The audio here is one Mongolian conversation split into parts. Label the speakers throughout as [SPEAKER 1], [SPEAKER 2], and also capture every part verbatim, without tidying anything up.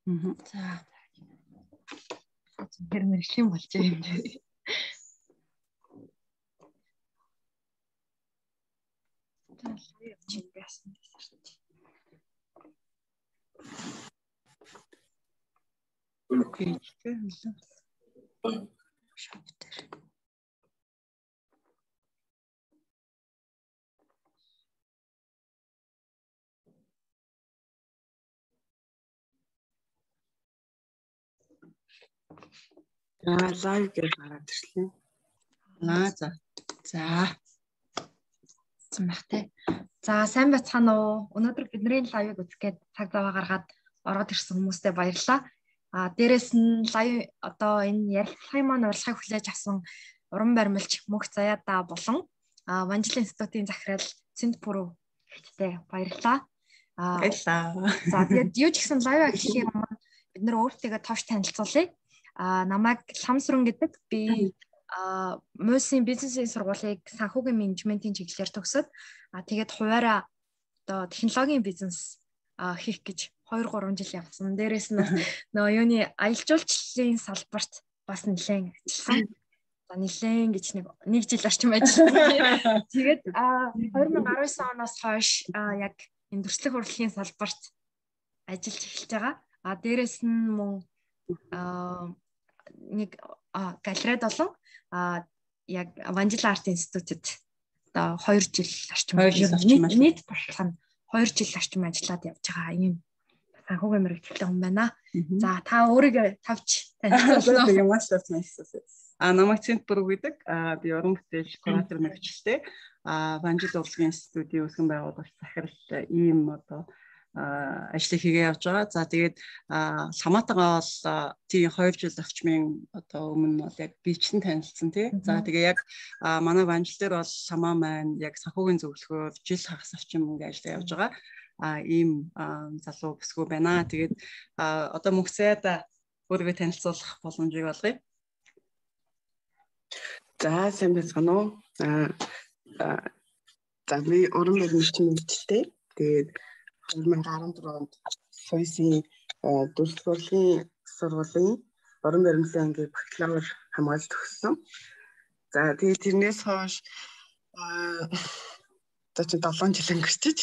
[SPEAKER 1] За. Тэр мэрэгчлийн болж байгаа юм дээр. За явчих байсан гэсэн чинь. Окей, тэгэхээр шоп дээр.
[SPEAKER 2] Аа, лайв гэж гараад ирлээ.
[SPEAKER 1] Аа, за. За. Цэмхтэй. За, сайн байцгаана уу? Өнөөдөр бидний лайвыг үзгээд цаг зав гаргаад ороод ирсэн хүмүүстээ баярлалаа. А дээрэс нь лайв одоо энэ ярилцлагын маань урилгыг хүлээж авсан уран баримлч Мөнх Заяада болон а Ванжлын институтын захирал Цэндпүрүү ихтэй баярлалаа. А
[SPEAKER 2] Баярлалаа.
[SPEAKER 1] За, тэгээд юу ч гэсэн лайв эхлэхийн өмнө бид нэр өөртөө товч танилцуулъя. А намайг Ламсрын гэдэг би а Мөсийн бизнесийн сургуулийг санхүүгийн менежментийн чиглэлээр төгсөөд а тэгээд хуваараа одоо технологийн бизнес а хийх гэж хоёр гурван жил явсан. Дээрээс нь нөгөө юуны аялал жуулчлалын салбарт бас нэлээд ажилласан. За нэлээд гэж нэг нэг жил орчим ажилласан. Тэгээд а две тысячи десять оноос хойш яг индустри хурлын салбарт ажиллаж эхэлж байгаа. А дээрээс нь мөн а нэг галерейд болон а яг Ванжил арт институтэд одоо хоёр жил орчим нийт бодлого нь хоёр жил орчим ажиллаад явж байгаа юм санхүүгийн мэргэжилтэй хүн байна. За та өөрийгөө тавьж танилцуулна.
[SPEAKER 2] Тийм маш их танилцуулъя. А намайг Цэндпүрүү гэдэг. А би уран бүтээл куратор мэргэжилтэй. А Ванжил урлагийн институтийн үүсгэн байгуулагч захирал ийм одоо ажлыг хийгээ явж байгаа. За тэгээд Ламатагаа бол тийм хоёр жил орчмын одоо өмнө бол яг бичсэн танилцсан тий. За тэгээ яг манай Ванжил дээр бол Ламаа маань яг санхүүгийн зөвлөхөөр жил хагас орчим ингээд ажиллаж явж байгаа. А ийм залуу бүсгүй байна. Тэгээд одоо Мөнх Заяада өөрийгөө танилцуулах боломжийг олгоё.
[SPEAKER 3] За сайн байцгаана уу? Аа за би уран баримтчийн мэргэжилтэй. Тэгээд две тысячи десять онд Сойсын дүрслэлийн сургуулийн уран баримтлалын ангийн бакалавр хамгаалж төгссөн. За тэгээд тэрнээс хойш аа одоо ч долоон жил өнгөрчиж.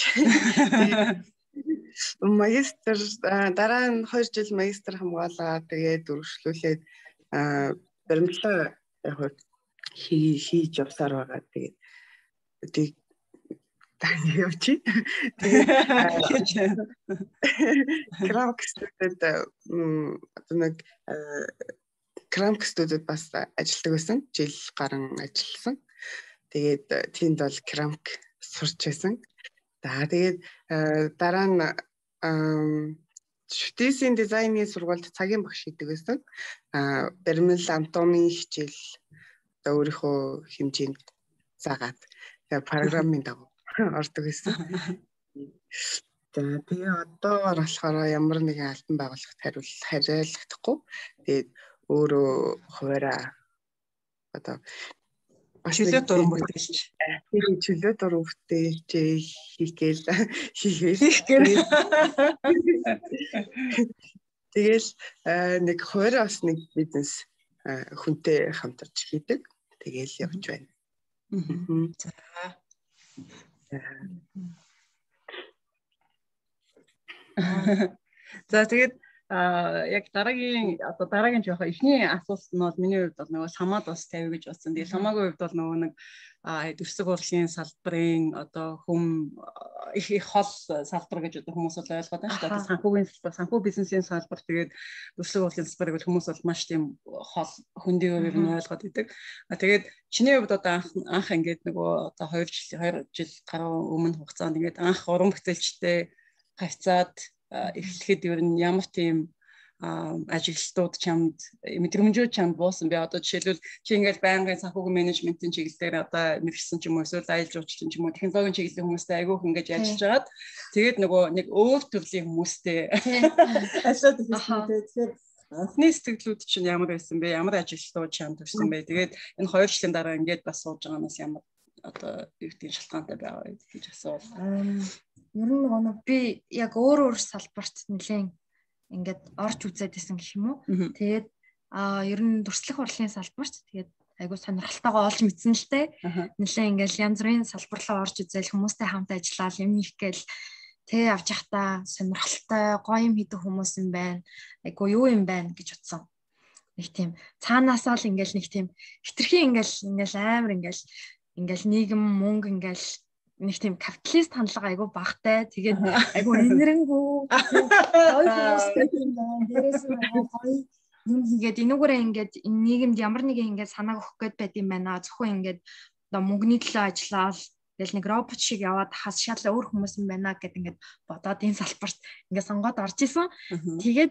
[SPEAKER 3] Магистр дараа нь хоёр жил магистр хамгаалаа. Тэгээд үргэлжлүүлээд баримтлал яг хийж явсаар байгаа. Тэгээд тийг тань явчих. Тэгээд Крамк студид одоо нэг Крамк студид бас ажилладаг байсан. Жил гарan ажилласан. Тэгээд тиймд бол Крамк сурч байсан. За тэгээд дараа нь шүтээсийн дизайны сургуульд цагийн багш хийдэг байсан. А баримл анатомийн хичээл одоо өөрийнхөө хэмжээнд заагаад программын дагуу ордог байсан. За тэгээ одоо болохоор ямар нэгэн альбан байгууллагт хариул хариалагдахгүй. Тэгээд өөрөө хуваараа одоо
[SPEAKER 2] чөлөө дуран бүтээлч.
[SPEAKER 3] Тэгээд чөлөө дуран бүтээлч хийгээл хийгээл. Тэгэл нэг хуваараа бас нэг бизнес хүнтэй хамтарч хийдэг. Тэгээл явж байна.
[SPEAKER 2] За тэгээд яг дараагийн одоо дараагийн жоохон эхний асуулт нь бол миний хувьд бол нөгөө Ламаад бас тавь гэж бодсон. Тэгээд Ламаагийн хувьд бол нөгөө нэг дүрслэг урлагийн салбарын одоо хүм их их хол салбар гэж одоо хүмүүс бол ойлгоод байна шүү дээ. Санхүүгийн салбар, санхүү бизнесийн салбар тэгээд дүрслэг урлагийн салбарыг бол хүмүүс бол маш тийм хол хөндийгээр нь ойлгоод идэг. Тэгээд чиний хувьд одоо анх анх ингээд нөгөө одоо хоёр жил хоёр жил гаруй өмнө хугацаанд ингээд анх уран бүтээлчтэй хавцаад эхлэхэд ер нь ямар тийм ажилтнууд чамд мэдрэмжүүд чамд буусан бэ? Одоо жишээлбэл чи ингээд байнгын санхүүгийн менежментийн чиглэлээр одоо мэргэжсэн ч юм уу эсвэл аялал жуулчлалын ч юм уу технологийн чиглэлийн хүмүүстэй айгүйх ингээд ажиллаж байгаад тэгээд нөгөө нэг өөр төрлийн хүмүүстэй ажиллаад ирсэн. Тэгэхээр анхны сэтгэлүүд чинь ямар байсан бэ? Ямар ажилтнууд чамд төрсэн бэ? Тэгээд энэ хоёр жилийн дараа ингээд бас сууж байгаанаас ямар одоо юу гэдэг шалтгаантай байгаа вэ гэж асуувал.
[SPEAKER 1] Ер нь нөгөө би яг өөр өөр салбарт нэлээд ингээд орж үзээд исэн гэх юм уу. Тэгээд аа ер нь дүрслэх урлын салбарт тэгээд айгуу сонирхолтойгоо олж мэдсэн л те. Нилээ ингээл янз бүрийн салбар руу орж үзэл хүмүүстэй хамт ажиллаад юм их гээл тэг авч явахдаа сонирхолтой гоё юм хийдэг хүмүүс юм байна. Айгуу юу юм байна гэж утсан. Нэг тийм цаанаасаа л ингээл нэг тийм хитрхи ингээл ингээл амар ингээл ингээл нийгэм мөнгө ингээл нэг тийм капиталист хандлага айгуу багтай. Тэгээд айгуу инэрэнгүү гоё хүмүүстэй юм байна. Дээрээс нь айгуу гоё юм хийгээд энүүгээрээ ингээд энэ нийгэмд ямар нэгэн ингээд санааг өгөх гээд байд юм байна. Зөвхөн ингээд одоо мөнгөний төлөө ажиллаад тэгэл нэг робот шиг яваад хас шал өөр хүмүүс юм байна гэд ингээд бодоод энэ салбарт ингээд сонгоод орж исэн. Тэгээд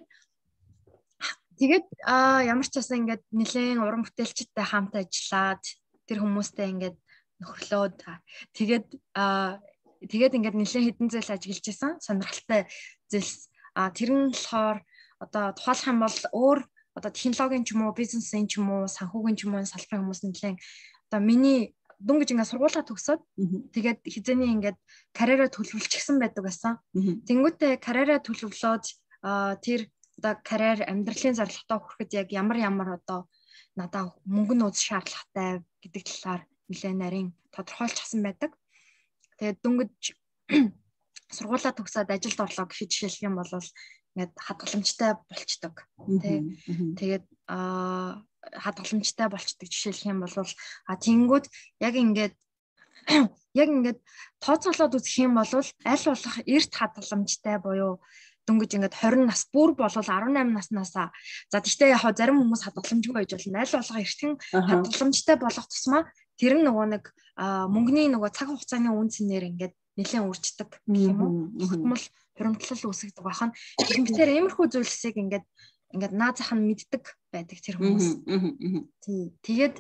[SPEAKER 1] тэгээд аа ямар ч байсан ингээд нэлээд уран бүтээлчтэй хамт ажиллаад тэр хүмүүстэй ингээд нөхрлөөд тэгээд аа тэгээд ингээд нэлээд хэдэн зээл ажиллаж исэн. Сонирхолтой зээл аа тэр нь болохоор одоо тухайлах юм бол өөр одоо технологийн ч юм уу, бизнесийн ч юм уу, санхүүгийн ч юм уу салбарын хүмүүс нэлээд одоо миний дүн гэж ингээд сургуулаа төгсөөд тэгээд хизээний ингээд карьераа төлөвлөчихсөн байдаг байсан. Тэнгүүтээ карьераа төлөвлөөд тэр одоо карьер амьдралын зорилготой хүрэхэд яг ямар ямар одоо надад мөнгө нөөц шаардлагатай гэдэг талаар нэлээд нарийн тодорхойлчихсан байдаг. Тэгээд дүнгэж сургуулаа төгсөөд ажилд орлоо гэхэд жишээлх юм бол ингээд хадгаламжтай болчдөг. Тэгээд аа хадгаламжтай болчдөг жишээлх юм бол а тэнгүүд яг ингээд яг ингээд тооцоолоод үзэх юм бол аль болох эрт хадгаламжтай буюу дөнгөж ингээд хорин нас бүр болвол арван найман наснаасаа за тийштэй яг зарим хүмүүс хадгаламжгүй байж болно. Аль болох эртхэн хадгаламжтай болох тусмаа тэр нь нөгөө нэг мөнгөний нөгөө цаг хугацааны үн цэнээр ингээд нэлээд үрждэг гэх юм уу. Тогтмол хуримтлал үүсгдэг бахан. Тэгэхээр иймэрхүү зүйлсийг ингээд ингээд наад зах нь мэддэг байдаг тэр хүмүүс. Тий. Тэгээд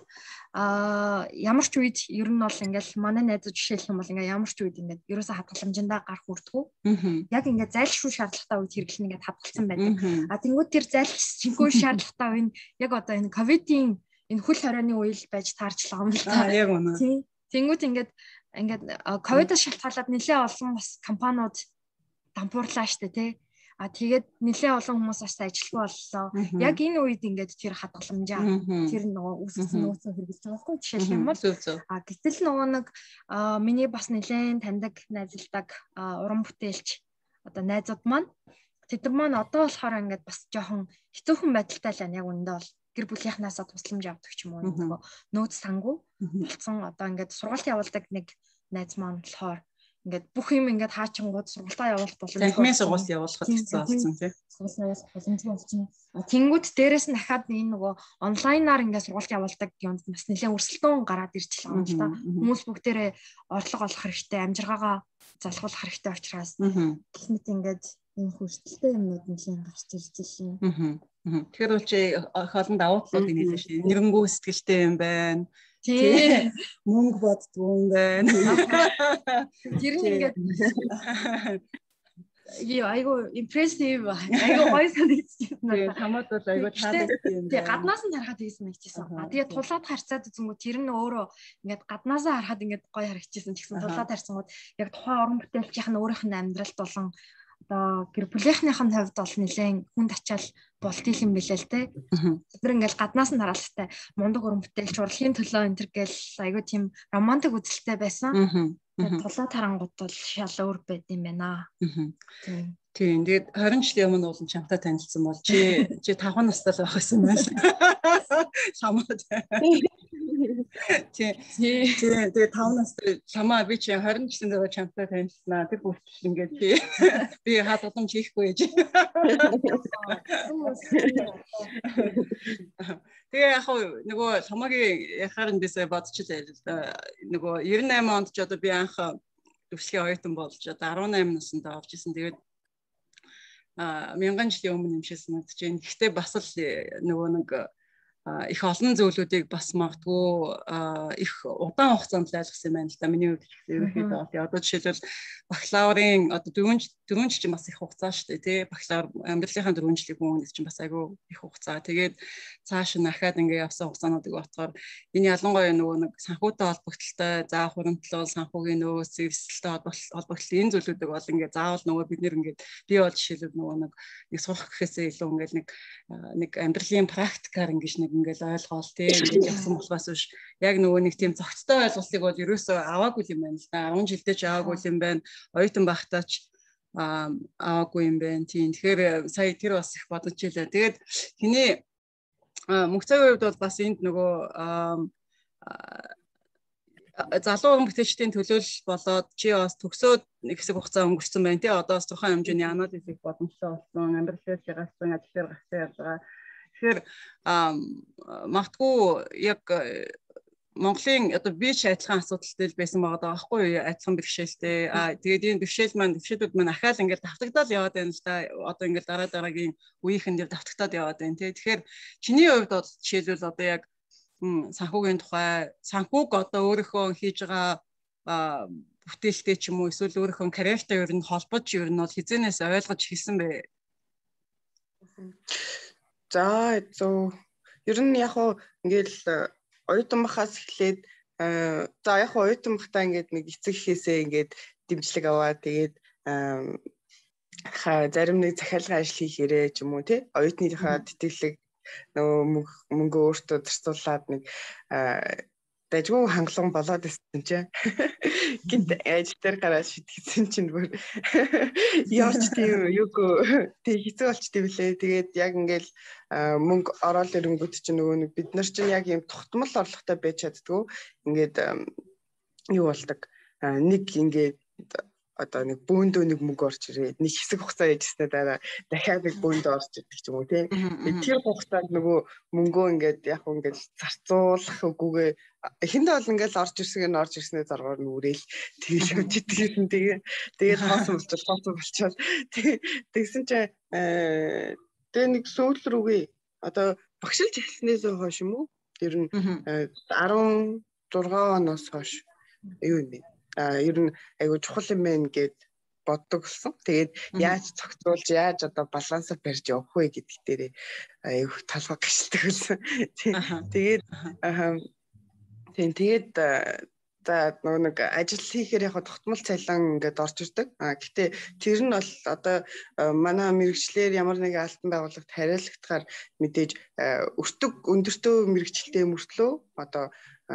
[SPEAKER 1] аа ямар ч үед ер нь бол ингээд манай найзууд жишээлх юм бол ингээд ямар ч үед ингээд ерөөсөө хадгаламжиндаа гарах үрдгүү. Яг ингээд зайлшгүй шаардлагатай үед хэрэглэн ингээд хадгалсан байдаг. А тэнгууд тэр зайлшгүй шаардлагатай үе нь яг одоо энэ ковидын энэ хөл хорионы үеэл байж таарчлаа юм л та.
[SPEAKER 2] Яг үнэ.
[SPEAKER 1] Тий. Тэнгууд ингээд ингээд ковидос шалтгаалаад нэлээд олон бас компаниуд дампуурлаа штэ тий. А тэгээд нэлээд олон хүмүүс бас ажилгүй боллоо. Яг энэ үед ингээд тэр хадгаламжаа тэр нөгөө үүсгэсэн нөөцөө хэрэгжилж байгаа байхгүй жишээлх юм бол. А гэтэл нөгөө нэг миний бас нэлээд таньдаг найзалдаг уран бүтээлч одоо найзууд маань тэд маань одоо болохоор ингээд бас жоохон хэцүүхэн байдалтай л байна яг үндэ бол гэр бүлийнхнаасаа тусламж авдаг ч юм уу нөгөө нөөц сангүй болсон одоо ингээд сургалт явуулдаг нэг найз маань болохоор ингээд бүх юм ингээд хаачингууд сургалтаа явуулах боломжтой.
[SPEAKER 2] Танхимын сургалт явуулахад хэцүү болсон тий.
[SPEAKER 1] Сургалт явуулах боломжтой болсон. Тэнгүүд дээрэс нь дахиад энэ нөгөө онлайнаар ингээд сургалт явуулдаг юмд бас нэлээд өрсөлдөөн гараад ирчихлээ юм л та. Хүмүүс бүгдээрээ орлого олох хэрэгтэй, амжиргаагаа залхуулах хэрэгтэй учраас гэх мэт ингээд энэ хүсэлттэй юмнууд нэлээд гарч ирж байна.
[SPEAKER 2] Тэгэхээр бол чи хоолнд давуутлууд инээлээ шээ. Нэрэнгүү сэтгэлтэй юм байна.
[SPEAKER 1] Тий.
[SPEAKER 2] Мөнгө боддгоо юм байна.
[SPEAKER 1] Тэр нь ингээд яа айгу импрессив айгу гоё санагдчихсан.
[SPEAKER 2] Хамаад бол айгу таалагдсан юм.
[SPEAKER 1] Тий, гаднаас нь харахад ийсэн нэгчсэн. А тэгээ тулаад харьцаад үзэнгүү тэр нь өөрөө ингээд гаднаасаа харахад ингээд гоё харагдчихсан ч гэсэн тулаад харьцангууд яг тухайн уран бүтээлчийн нь өөрийнх нь амьдралд болон одоо гэр бүлийнхнийх нь хувьд бол нэлээд хүнд ачаал болт юм билээ л те. Тэр ингээл гаднаас нь хараалтай мундаг уран бүтээлч урлагийн төлөө энэ төр гэл айгуу тийм романтик үзэлтэй байсан. Тэгээд тулаад харангууд бол шал өөр байд юм байна.
[SPEAKER 2] Тийм. Тэгээд хорин жилийн өмнө уулын чамтай танилцсан бол чи чи тавхан настай л байх байсан байна. Самаад. Тий. Тэгээд таван настай самаа би чи хорин жилийн дараа чамтай танилцсанаа. Тэр бүрч ингээд би би хадгаламж хийхгүй яж. Тэгээ яг нөгөө хамаагийн яхаар эндээсээ бодчихлаа л нөгөө девяносто восемь онд ч одоо би анх төвшгийн оюутан болж одоо арван найман наснд орж исэн. Тэгээд а мянган жилийн өмнө юм шиг санагдаж байна. Гэхдээ бас л нөгөө нэг их олон зөвлөдүүдийг бас магадгүй их удаан хугацаанд ойлгосон юм байна л да. Миний хувьд ерөнхийдөө одоо жишээлбэл бакалаврын одоо дөрвөн дөрвөн жил чинь бас их хугацаа шүү дээ тий. Бакалавр амьдралынхаа дөрвөн жилийн хүн гэдэг чинь бас айгүй их хугацаа. Тэгээд цааш нь ахаад ингээ явсан хугацаануудыг батгаар энэ ялангуяа нөгөө нэг санхүүтэй холбогдлолтой заа хуримтлал, санхүүгийн нөөц, эвсэлтэй холбогдлол энэ зүйлүүдийг бол ингээ заавал нөгөө бид нэр ингээ би бол жишээлбэл нөгөө нэг нэг сурах гэхээсээ илүү ингээл нэг нэг амьдралын практикаар ингэж нэг ингээл ойлгоол тий ингэж явсан болохоос биш яг нөгөө нэг тийм зохицтой ойлголтыг бол ерөөсөө аваагүй юм байна л да. арван жилдээ ч аваагүй юм байна. Оюутан байхдаа ч аваагүй юм байна. Тийм. Тэгэхээр сая тэр бас их бодож илээ. Тэгээд хиний мөнх цагийн хувьд бол бас энд нөгөө залуу бүтээгчдийн төлөөлөл болоод чи бас төгсөөд нэг хэсэг хугацаа өнгөрсөн байна тий. Одоо бас тухайн хэмжээний анализ хийх боломжтой болсон. Амьдрал дээр гарсан, ажил дээр гарсан явж байгаа. Тэгэхээр магадгүй яг Монголын одоо би ч адилхан асуудалтай байсан байгаа даа байхгүй юу? Адилхан бэрхшээлтэй. Аа тэгээд энэ бэрхшээл маань бэрхшээлүүд маань ахаал ингээд давтагдаад яваад байна л да. Одоо ингээд дараа дараагийн үеийнхэн дээр давтагдаад яваад байна тий. Тэгэхээр чиний хувьд бол жишээлбэл одоо яг санхүүгийн тухай санхүүг одоо өөрийнхөө хийж байгаа бүтээлтэй ч юм уу эсвэл өөрийнхөө карьертай ер нь холбож ер нь бол хизэнээс ойлгож хийсэн бэ?
[SPEAKER 3] За зөв. Ер нь яг хоо ингээл оюутан бахаас эхлээд за яг хоо оюутан бахтаа ингээд нэг эцэг эхээсээ ингээд дэмжлэг аваад тэгээд зарим нэг захиалгын ажил хийхээрээ ч юм уу тий оюутныхаа тэтгэлэг нөгөө мөнгө өөртөө зарцуулаад нэг дайггүй хангалуун болоод ирсэн чинь гинт ажил дээр гараад шитгэсэн чинь бүр яарч тийм юугүй тэг хэцүү болчтой билээ. Тэгээд яг ингээл мөнгө ороод ирэнгүүт чинь нөгөө нэг бид нар чинь яг юм тогтмол орлоготой байж чаддгүй. Ингээд юу болдог нэг ингээд одоо нэг бөөндөө нэг мөнгө орж ирээд нэг хэсэг хугацаа яжснаа дараа дахиад нэг бөөндөө орж ирдэг ч юм уу тий. Тэр хугацаанд нөгөө мөнгөө ингээд яг ингээд зарцуулах үгүйгээ эхэндээ бол ингээд орж ирсэг нь орж ирснээр заргаар нь үрээл тэгэл явж идэгсэн. Тэгээ тэгээд хоосон болчихвол хоосон болчихвол тэгсэн чинь тэгээ нэг сүүл рүүгээ одоо багшилж эхлснээс хойш юм уу ер нь арван зургаан оноос хойш юу юм бэ? А ер нь айгу чухал юм байна гэд боддог болсон. Тэгээд яаж цогцолж яаж одоо балансаа барьж явах вэ гэдэгт дээр айгу талбай гიშдэг болсон. Тэгээд аа тийм тэгээд за нэг ажил хийхээр яг тогтмол цалин ингээд орж ирдэг. А гэтээ тэр нь бол одоо манай мэрэгчлэр ямар нэгэн алтан байгууллагт хариалагдахаар мэдээж өртөг өндөртөө мэрэгчлээ мөртлөө одоо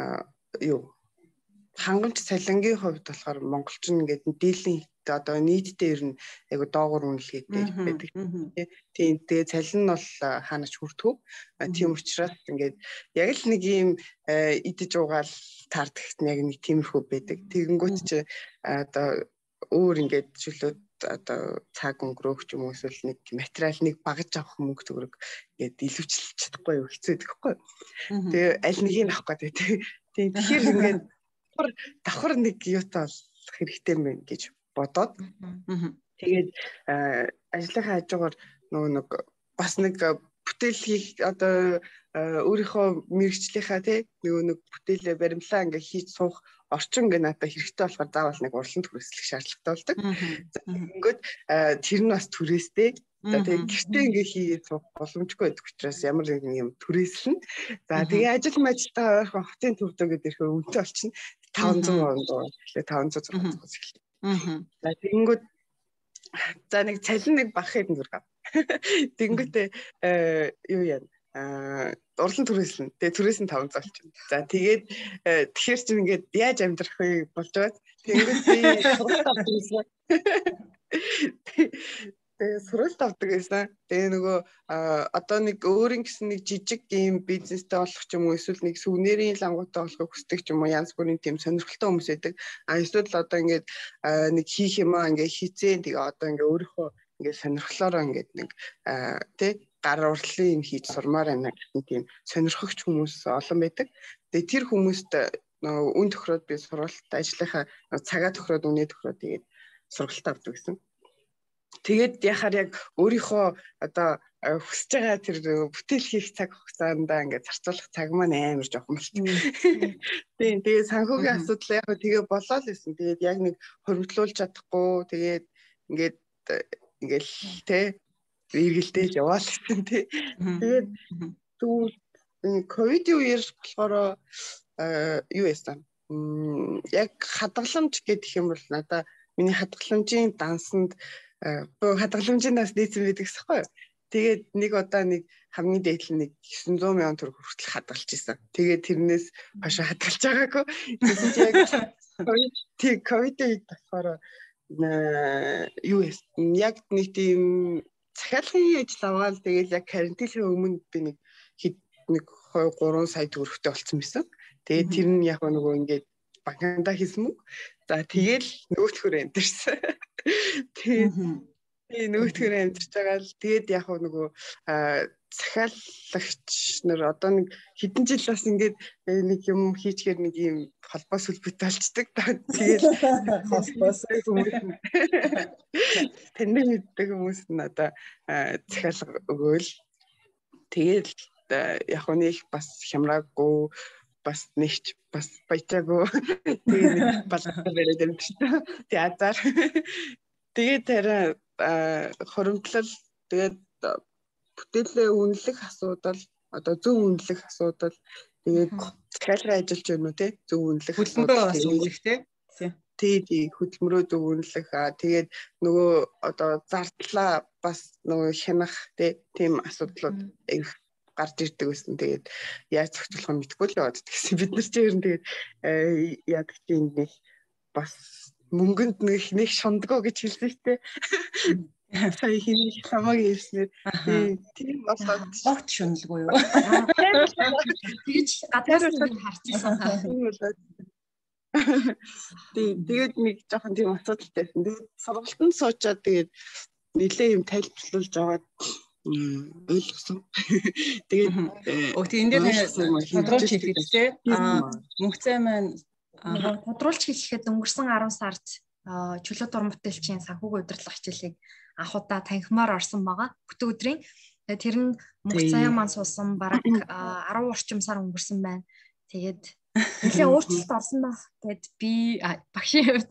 [SPEAKER 3] юу хангамж цалингийн хувьд болохоор монголчин ингээд дийлэн одоо нийтдээ ер нь айгу доогуур үнэлгээтэй байдаг. Тийм тэгээ цалин нь бол хаанач хүртгүү. Тийм учраас ингээд яг л нэг юм идэж уугаал таардагт яг нэг тиймэрхүү байдаг. Тэгэнгүүт чи одоо өөр ингээд чөлөөд одоо цаг өнгөрөөх ч юм уу эсвэл нэг материал нэг багаж авах мөнгө төгрөг ингээд илүүчилж чадахгүй юу хэцүү гэдэгхгүй. Тэгээ аль нэгийг авах гэдэг. Тийм тэгэхээр ингээд давхар нэг юутай бол хэрэгтэй юм байна гэж бодоод тэгээд ажлынхаа хажуугаар нөгөө нэг бас нэг бүтээл хийх одоо өөрийнхөө мэрэгчлийнхаа тий нөгөө нэг бүтээлээ баримлаа ингээ хийж суух орчин ингээ надад хэрэгтэй болохоор заавал нэг урлан түрээслэх шаардлагатай болдог. Ингээд тэр нь бас түрээстэй. За тэгээ гэртээ ингээ хийгээд суух боломжгүй байдаг учраас ямар нэгэн юм түрээслэн. За тэгээ ажил мажилтаа ойрхон хотын төвдөө гэдэг ихээр үнэтэй болчихно. таван зуун орно. Тэгэхээр таван зуун зургаас эхэллээ. Аа. За тэгэнгүүт за нэг цалин нэг бах хэдэн зураг. Тэгэнгүүтээ юу яа аа урлан түрээслэн. Тэгээ түрээс нь таван зуун болчихно. За тэгээд тэгэхээр чинь ингээд яаж амьдрах вэ болж байгаа. Тэгэнгүүт би суралт авдаг гэсэн. Тэгээ суралт авдаг гэсэн. Тэгээ нөгөө одоо нэг өөрийн гэсэн нэг жижиг ийм бизнестэй болох ч юм уу эсвэл нэг сүвнэрийн лангуутай болохыг хүсдэг ч юм уу янз бүрийн тийм сонирхолтой хүмүүс байдаг. А эсвэл одоо ингээд нэг хийх юм аа ингээд хийцэн тэгээ одоо ингээд өөрийнхөө ингээд сонирхлоороо ингээд нэг тий гар урлалын юм хийж сурмаар байна гэсэн тийм сонирхогч хүмүүс олон байдаг. Тэгээ тэр хүмүүст нөгөө үн тохироод би суралт ажлынхаа цагаа тохироод үнэ тохироод тэгээд сургалт авдаг гэсэн. Тэгээд яхаар яг өөрийнхөө одоо хүсэж байгаа тэр бүтээл хийх цаг хугацаандаа ингээд зарцуулах цаг маань амар жоохон болчих. Тийм тэгээд санхүүгийн асуудал яг тэгээ болоо л байсан. Тэгээд яг нэг хоригдлуулж чадахгүй тэгээд ингээд ингээл те эргэлдэж яваал гэсэн тий. Тэгээд түр ковидын үеэр болохоор юу яасан? Яг хадгаламж гэдэг юм бол надаа миний хадгаламжийн дансанд хадгаламжийн данс дийсэн байдаг гэсэхгүй. Тэгээд нэг удаа нэг хамгийн дээд нь нэг девять сто мянган төгрөг хүртэл хадгалж исэн. Тэгээд тэрнээс хашаа хадгалж байгаагүй. Тэгсэн чи яг тий ковидын үед болохоор юу яасан? Яг нэг тийм захиалгын ажил аваад тэгээд яг карантинын өмнө би нэг хэд нэг two three сая төгрөгтэй болсон байсан. Тэгээд тэр нь яг нөгөө ингээд банкнда хийсэн мүү. За тэгэл нөгөөтхөр амжирсан. Тэгээд тий нөгөөтхөр амжирч байгаа л тэгээд яг нөгөө захиалагч нар одоо нэг хэдэн жил бас ингээд нэг юм хийчихээр нэг юм холбоо сүлбэт болчдөг. Тэгээд холбоос хүмүүс тэнд мэддэг хүмүүс нь одоо захиалга өгөөл. Тэгээд яг нэг бас хямраагүй бас нэгч бас баятаагүй тэгээд нэг балгатаа бариад амжчихсан. Тэгээд азар тэгээд хараа хоримтлал тэгээд бүтээлээ үнэлэх асуудал одоо зөв үнэлэх асуудал тэгээд захиалгын ажиллаж байна уу те зөв үнэлэх
[SPEAKER 2] хөдөлмөрөө бас үнэлэх те
[SPEAKER 3] тий хөдөлмөрөө зөв үнэлэх аа тэгээд нөгөө одоо зардлаа бас нөгөө хянах те тийм асуудлууд гарч ирдэг гэсэн. Тэгээд яаж зохицуулах нь мэдэхгүй л яваад гэсэн. Бид нар ч ер нь тэгээд яадаг чинь нэг бас мөнгөнд нэг нэг шундгоо гэж хэлсэн шүү дээ. Сая хин хамаг ирснээр тийм болоод
[SPEAKER 2] огт шундалгүй юу.
[SPEAKER 1] Тэгэж гаднаас нь харчихсан.
[SPEAKER 3] Тэгээд нэг жоохон тийм асуудалтай байсан. Тэгээд сургалтанд суучаад тэгээд нэлээ юм тайлбарлуулж аваад ойлгосон. Тэгээд
[SPEAKER 2] оо тийм энэ дээр тодруулж хэлэхдээ аа мөнгөцөө маань
[SPEAKER 1] тодруулж хэлэхэд өнгөрсөн ten сард чөлөө дуран бүтээлчийн санхүүгийн удирдлага хичээлийг анх удаа танхимаар орсон байгаа. Бүтэн өдрийн. Тэгээд тэр нь мөнгөцөө маань суусан бараг ten орчим сар өнгөрсөн байна. Тэгээд нэлээ өөрчлөлт орсон баг. Тэгээд би багшийн хувьд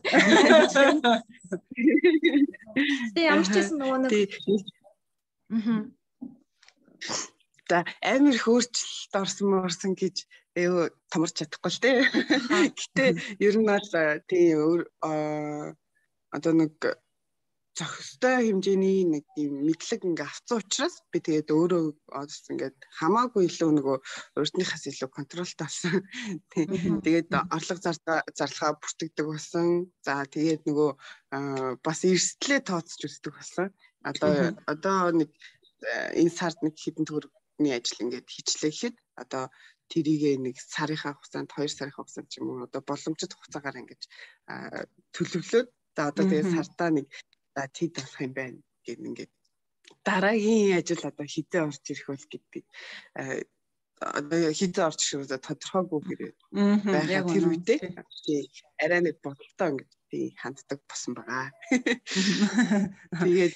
[SPEAKER 1] тэгээд ямар ч гэсэн нөгөө нэг
[SPEAKER 3] Мм. За амар их өөрчлөлт орсон морсон гэж ээ томорч чадахгүй л дээ. Гэтэ ер нь бол тийм одоо нэг зохистой хэмжээний нэг тийм мэдлэг ингээ авсан учраас би тэгээд өөрөө одос ингээд хамаагүй илүү нөгөө урдныхаас илүү контролтой болсон. Тэгээд орлого зарлага бүртгэдэг болсон. За тэгээд нөгөө бас эрсдлээ тооцож үздэг болсон. Одоо одоо нэг энэ сард нэг хэдэн төгрөгийн ажил ингээд хийчлээ гэхэд одоо тэрийг нэг сарынхаа хугацаанд two сарынхаа хугацаанд ч юм уу одоо боломжит хугацаагаар ингээд төлөвлөөд за одоо тэгээд сартаа нэг за тэд болох юм байна гэх ингээд дараагийн ажил одоо хідээ орж ирэх бол гэдэг одоо хідээ орж ирэх нь тодорхойгүй гэрээ байгаа тэр үедээ арай нэг бодолтой ингээд тий ханддаг болсон байгаа. Тэгээд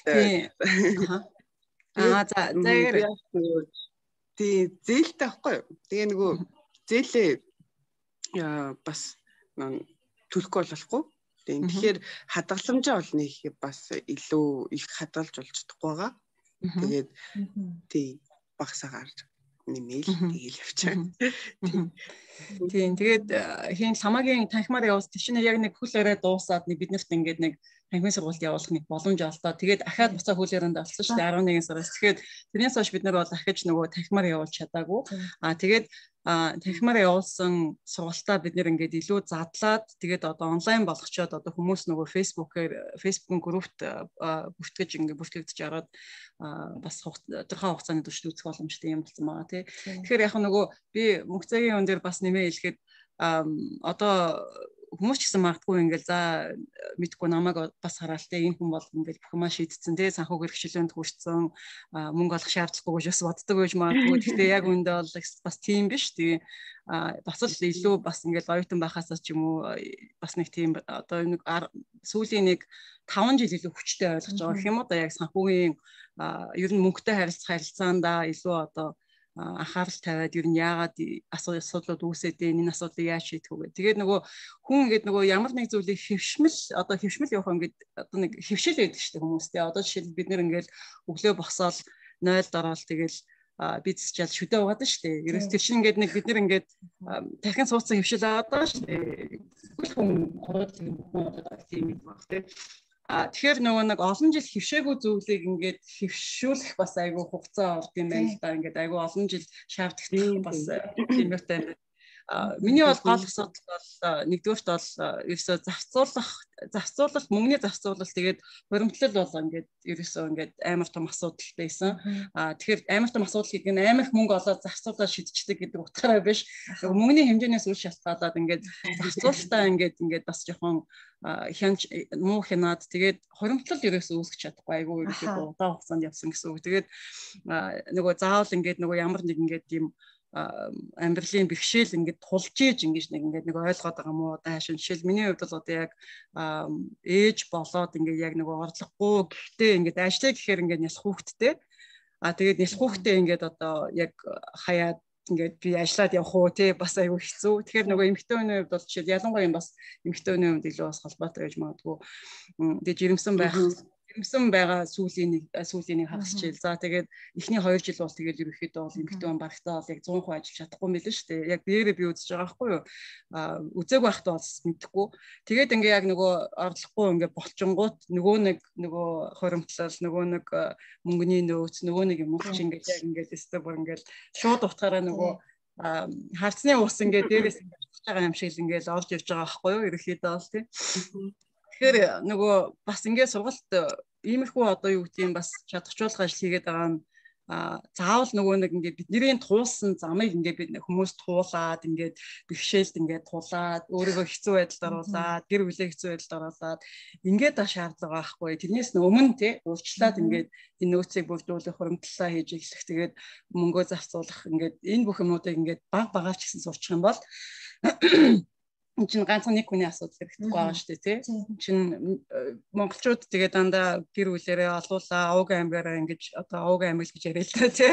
[SPEAKER 3] аа за заяар тий зээлтэй байхгүй юу? Тэгээ нөгөө зээлээ бас төлөхгүй болохгүй. Тэгэхээр хадгаламжаа бол нэг бас илүү их хадгалж болж чадахгүй байгаа. Тэгээд тий багсаагаар нэмэл тэгэл явчихаа.
[SPEAKER 2] Тийм тэгээд хийн самагийн танхимаар явуулсан тийш яг нэг хөл арай дуусаад нэг биднэрт ингээд нэг танхимын сургалт явуулах нэг боломж олдоо. Тэгээд ахаад буцаа хөл ярианд олсон шүү дээ eleven сараас. Тэгэхээр тэрнээс хойш бид нар бол ахиж нөгөө танхимаар явуулж чадаагүй. Аа тэгээд танхимаар явуулсан сургалтаа бид нэр ингээд илүү задлаад тэгээд одоо онлайн болгочоод одоо хүмүүс нөгөө фейсбүүкээр фейсбүүкийн группт бүртгэж ингээд бүртгэгдэж ороод бас тодорхой хугацааны туршид үзэх боломжтой юм болсон байгаа тий. Тэгэхээр яг нөгөө би мөнгөцөөгийн өн дээр бас нэмээ хэлэхэд одоо хүмүүс ч гэсэн магадгүй ингээл за мэдгүй намайг бас хараалтай энэ хүн бол ингээл бүх юмаа шийдсэн тий санхүүгийн хэрэгчлээнд хүрсэн мөнгө олох шаардлагагүй гэж бас боддог байж магадгүй. Гэхдээ яг үндэ бол бас тийм биш. Тэгээ бас л илүү бас ингээл оюутан байхасаа ч юм уу бас нэг тийм одоо нэг сүүлийн нэг five жил илүү хүчтэй ойлгож байгаа гэх юм уу да яг санхүүгийн ер нь мөнгөтэй харилцах харилцаандаа илүү одоо анхаарал тавиад ер нь яагаад асуудлууд үүсээд энэ асуудлыг яаж шийдэх вэ? Тэгээд нөгөө хүн ингээд нөгөө ямар нэг зүйлийг хөвшмөл одоо хөвшмөл явах ингээд одоо нэг хөвшил байдаг шүү дээ хүмүүстэй. Одоо жишээл бид нэр ингээд өглөө босоод нойлд ороод тэгэл бизнес жал шүдэ угаад шүү дээ. Ерөөс тэр чинь ингээд нэг бид нэр ингээд дахин суудсан хөвшил аваад байгаа шүү дээ. Хүн ороод тийм юм баг тийм. А тэгэхээр нөгөө нэг олон жил хөвшээгүй зүйлийг ингээд хөвшүүлэх бас айгүй хугацаа орд юм байна л да. Ингээд айгүй олон жил шаарддаг бас тийм юмтай байна. А миний бол гол асуудал бол нэгдүгээрт бол ерөөсөө зарцуулах зарцуулалт мөнгөний зарцуулалт тэгээд хуримтлал бол ингээд ерөөсөө ингээд амар том асуудал байсан. А тэгэхээр амар том асуудал гэдэг нь амар их мөнгө олоод зарцуулаад шидчихдэг гэдэг утгаараа биш. Мөнгөний хэмжээнээс үл шалтгаалаад ингээд зарцуулалтаа ингээд ингээд бас жоохон хянж муу хянаад тэгээд хуримтлал ерөөсөө үүсгэж чадахгүй айгүй ерөөсөө удаан хугацаанд явсан гэсэн үг. Тэгээд нөгөө заавал ингээд нөгөө ямар нэг ингээд юм амьдралын бэрхшээл ингээд тулж ийж ингэж нэг ингээд нэг ойлгоод байгаа мó одоо хаашаа жишээл миний хувьд бол одоо яг ээж болоод ингээд яг нэг орлогогүй гэхдээ ингээд ажиллая гэхээр ингээд няс хүүхэдтэй а тэгээд няс хүүхэдтэй ингээд одоо яг хаяад ингээд би ажиллаад явах уу тий бас айгүй хэцүү. Тэгэхээр нөгөө эмэгтэй хүний хувьд бол жишээл ялангуяа юм бас эмэгтэй хүний хувьд илүү бас холбоотой гэж магадгүй. Тэгээд жирэмсэн байх Имсэн байгаа сүүлийн нэг сүүлийн нэг хагас жил. За тэгээд эхний хоёр жил бол тэгээд ерөөхдөө бол эмэгтэй хүн багтаа бол яг сто процент ажиллаж чадахгүй мэлэн шүү дээ. Яг биеэрээ би үзэж байгаа байхгүй юу? А үзээгүй байхдаа бол мэдхгүй. Тэгээд ингээ яг нөгөө орлохгүй ингээ болчингууд нөгөө нэг нөгөө хоримтлал нөгөө нэг мөнгөний нөөц нөгөө нэг юм уу чи ингээ яг ингээ өстө бүр ингээ шууд утгаараа нөгөө харцны ус ингээ дээрээс ингээ болж байгаа юм шиг л ингээ л орж ирж байгаа байхгүй юу? Ерөөхдөө бол тийм. Тэгэхээр нөгөө бас ингээд сургалт иймэрхүү одоо юу гэдэг юм бас чадварчуулах ажил хийгээд байгаа нь заавал нөгөө нэг ингээд бидний туулсан замыг ингээд бид хүмүүс туулаад ингээд бэрхшээлд ингээд тулаад өөрийгөө хэцүү байдалд оруулаад гэр бүлээ хэцүү байдалд оруулаад ингээд та шаардлага байхгүй. Тэрнээс өмнө тий уулчлаад ингээд энэ нөөцийг бүрдүүлэх хуримтлалаа хийж эхлэх тэгээд мөнгөө зарцуулах ингээд энэ бүх юмнуудыг ингээд баг багаар ч гэсэн сурчих юм бол энэ чинь ганцхан нэг хүний асуудал хэрэгтэй байгаа шүү дээ тий. Чин монголчууд тэгээ дандаа гэр бүлэрээ олуулаа ууг аймгаараа ингэж одоо ууг аймаг гэж яриа л та тий.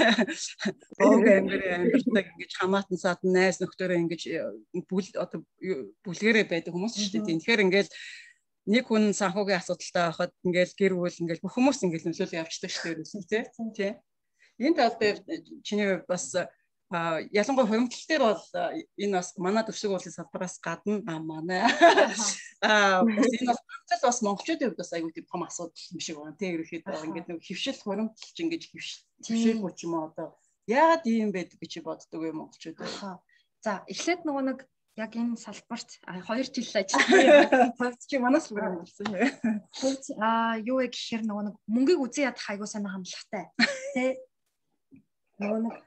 [SPEAKER 2] Ууг аймгаараа амьдардаг ингэж хамаатан садан найз нөхдөөрөө ингэж бүл одоо бүлгэрээ байдаг хүмүүс шүү дээ. Тэгэхээр ингээл нэг хүн санхүүгийн асуудалтай байхад ингээл гэр бүл ингээл бүх хүмүүс ингээл нөлөөлөө явчихдаг шүү дээ тий. Энэ тал дээр чиний бас А ялангуяа хуримтлал дээр бол энэ бас манай төвшиг уулын салбараас гадна манай аа энэ бас хуримтлал бас монголчуудын хувьд бас аюул том асуудал юм шиг байна тийм ерөөхдөө ингээд нэг хөвшил хуримтлалч ингэж хөвшилгүй ч юм уу одоо яагаад ийм байдаг гэж боддог юм монголчууд.
[SPEAKER 1] За эхлээд нөгөө нэг яг энэ салбарт хоёр жил ажилласан.
[SPEAKER 2] Цагт чи манаас л болсон юм.
[SPEAKER 1] Аа юу вэ гэхээр нөгөө нэг мөнгийг үзэн ядах аюул санаа хандлагатай тий. Нөгөө нэг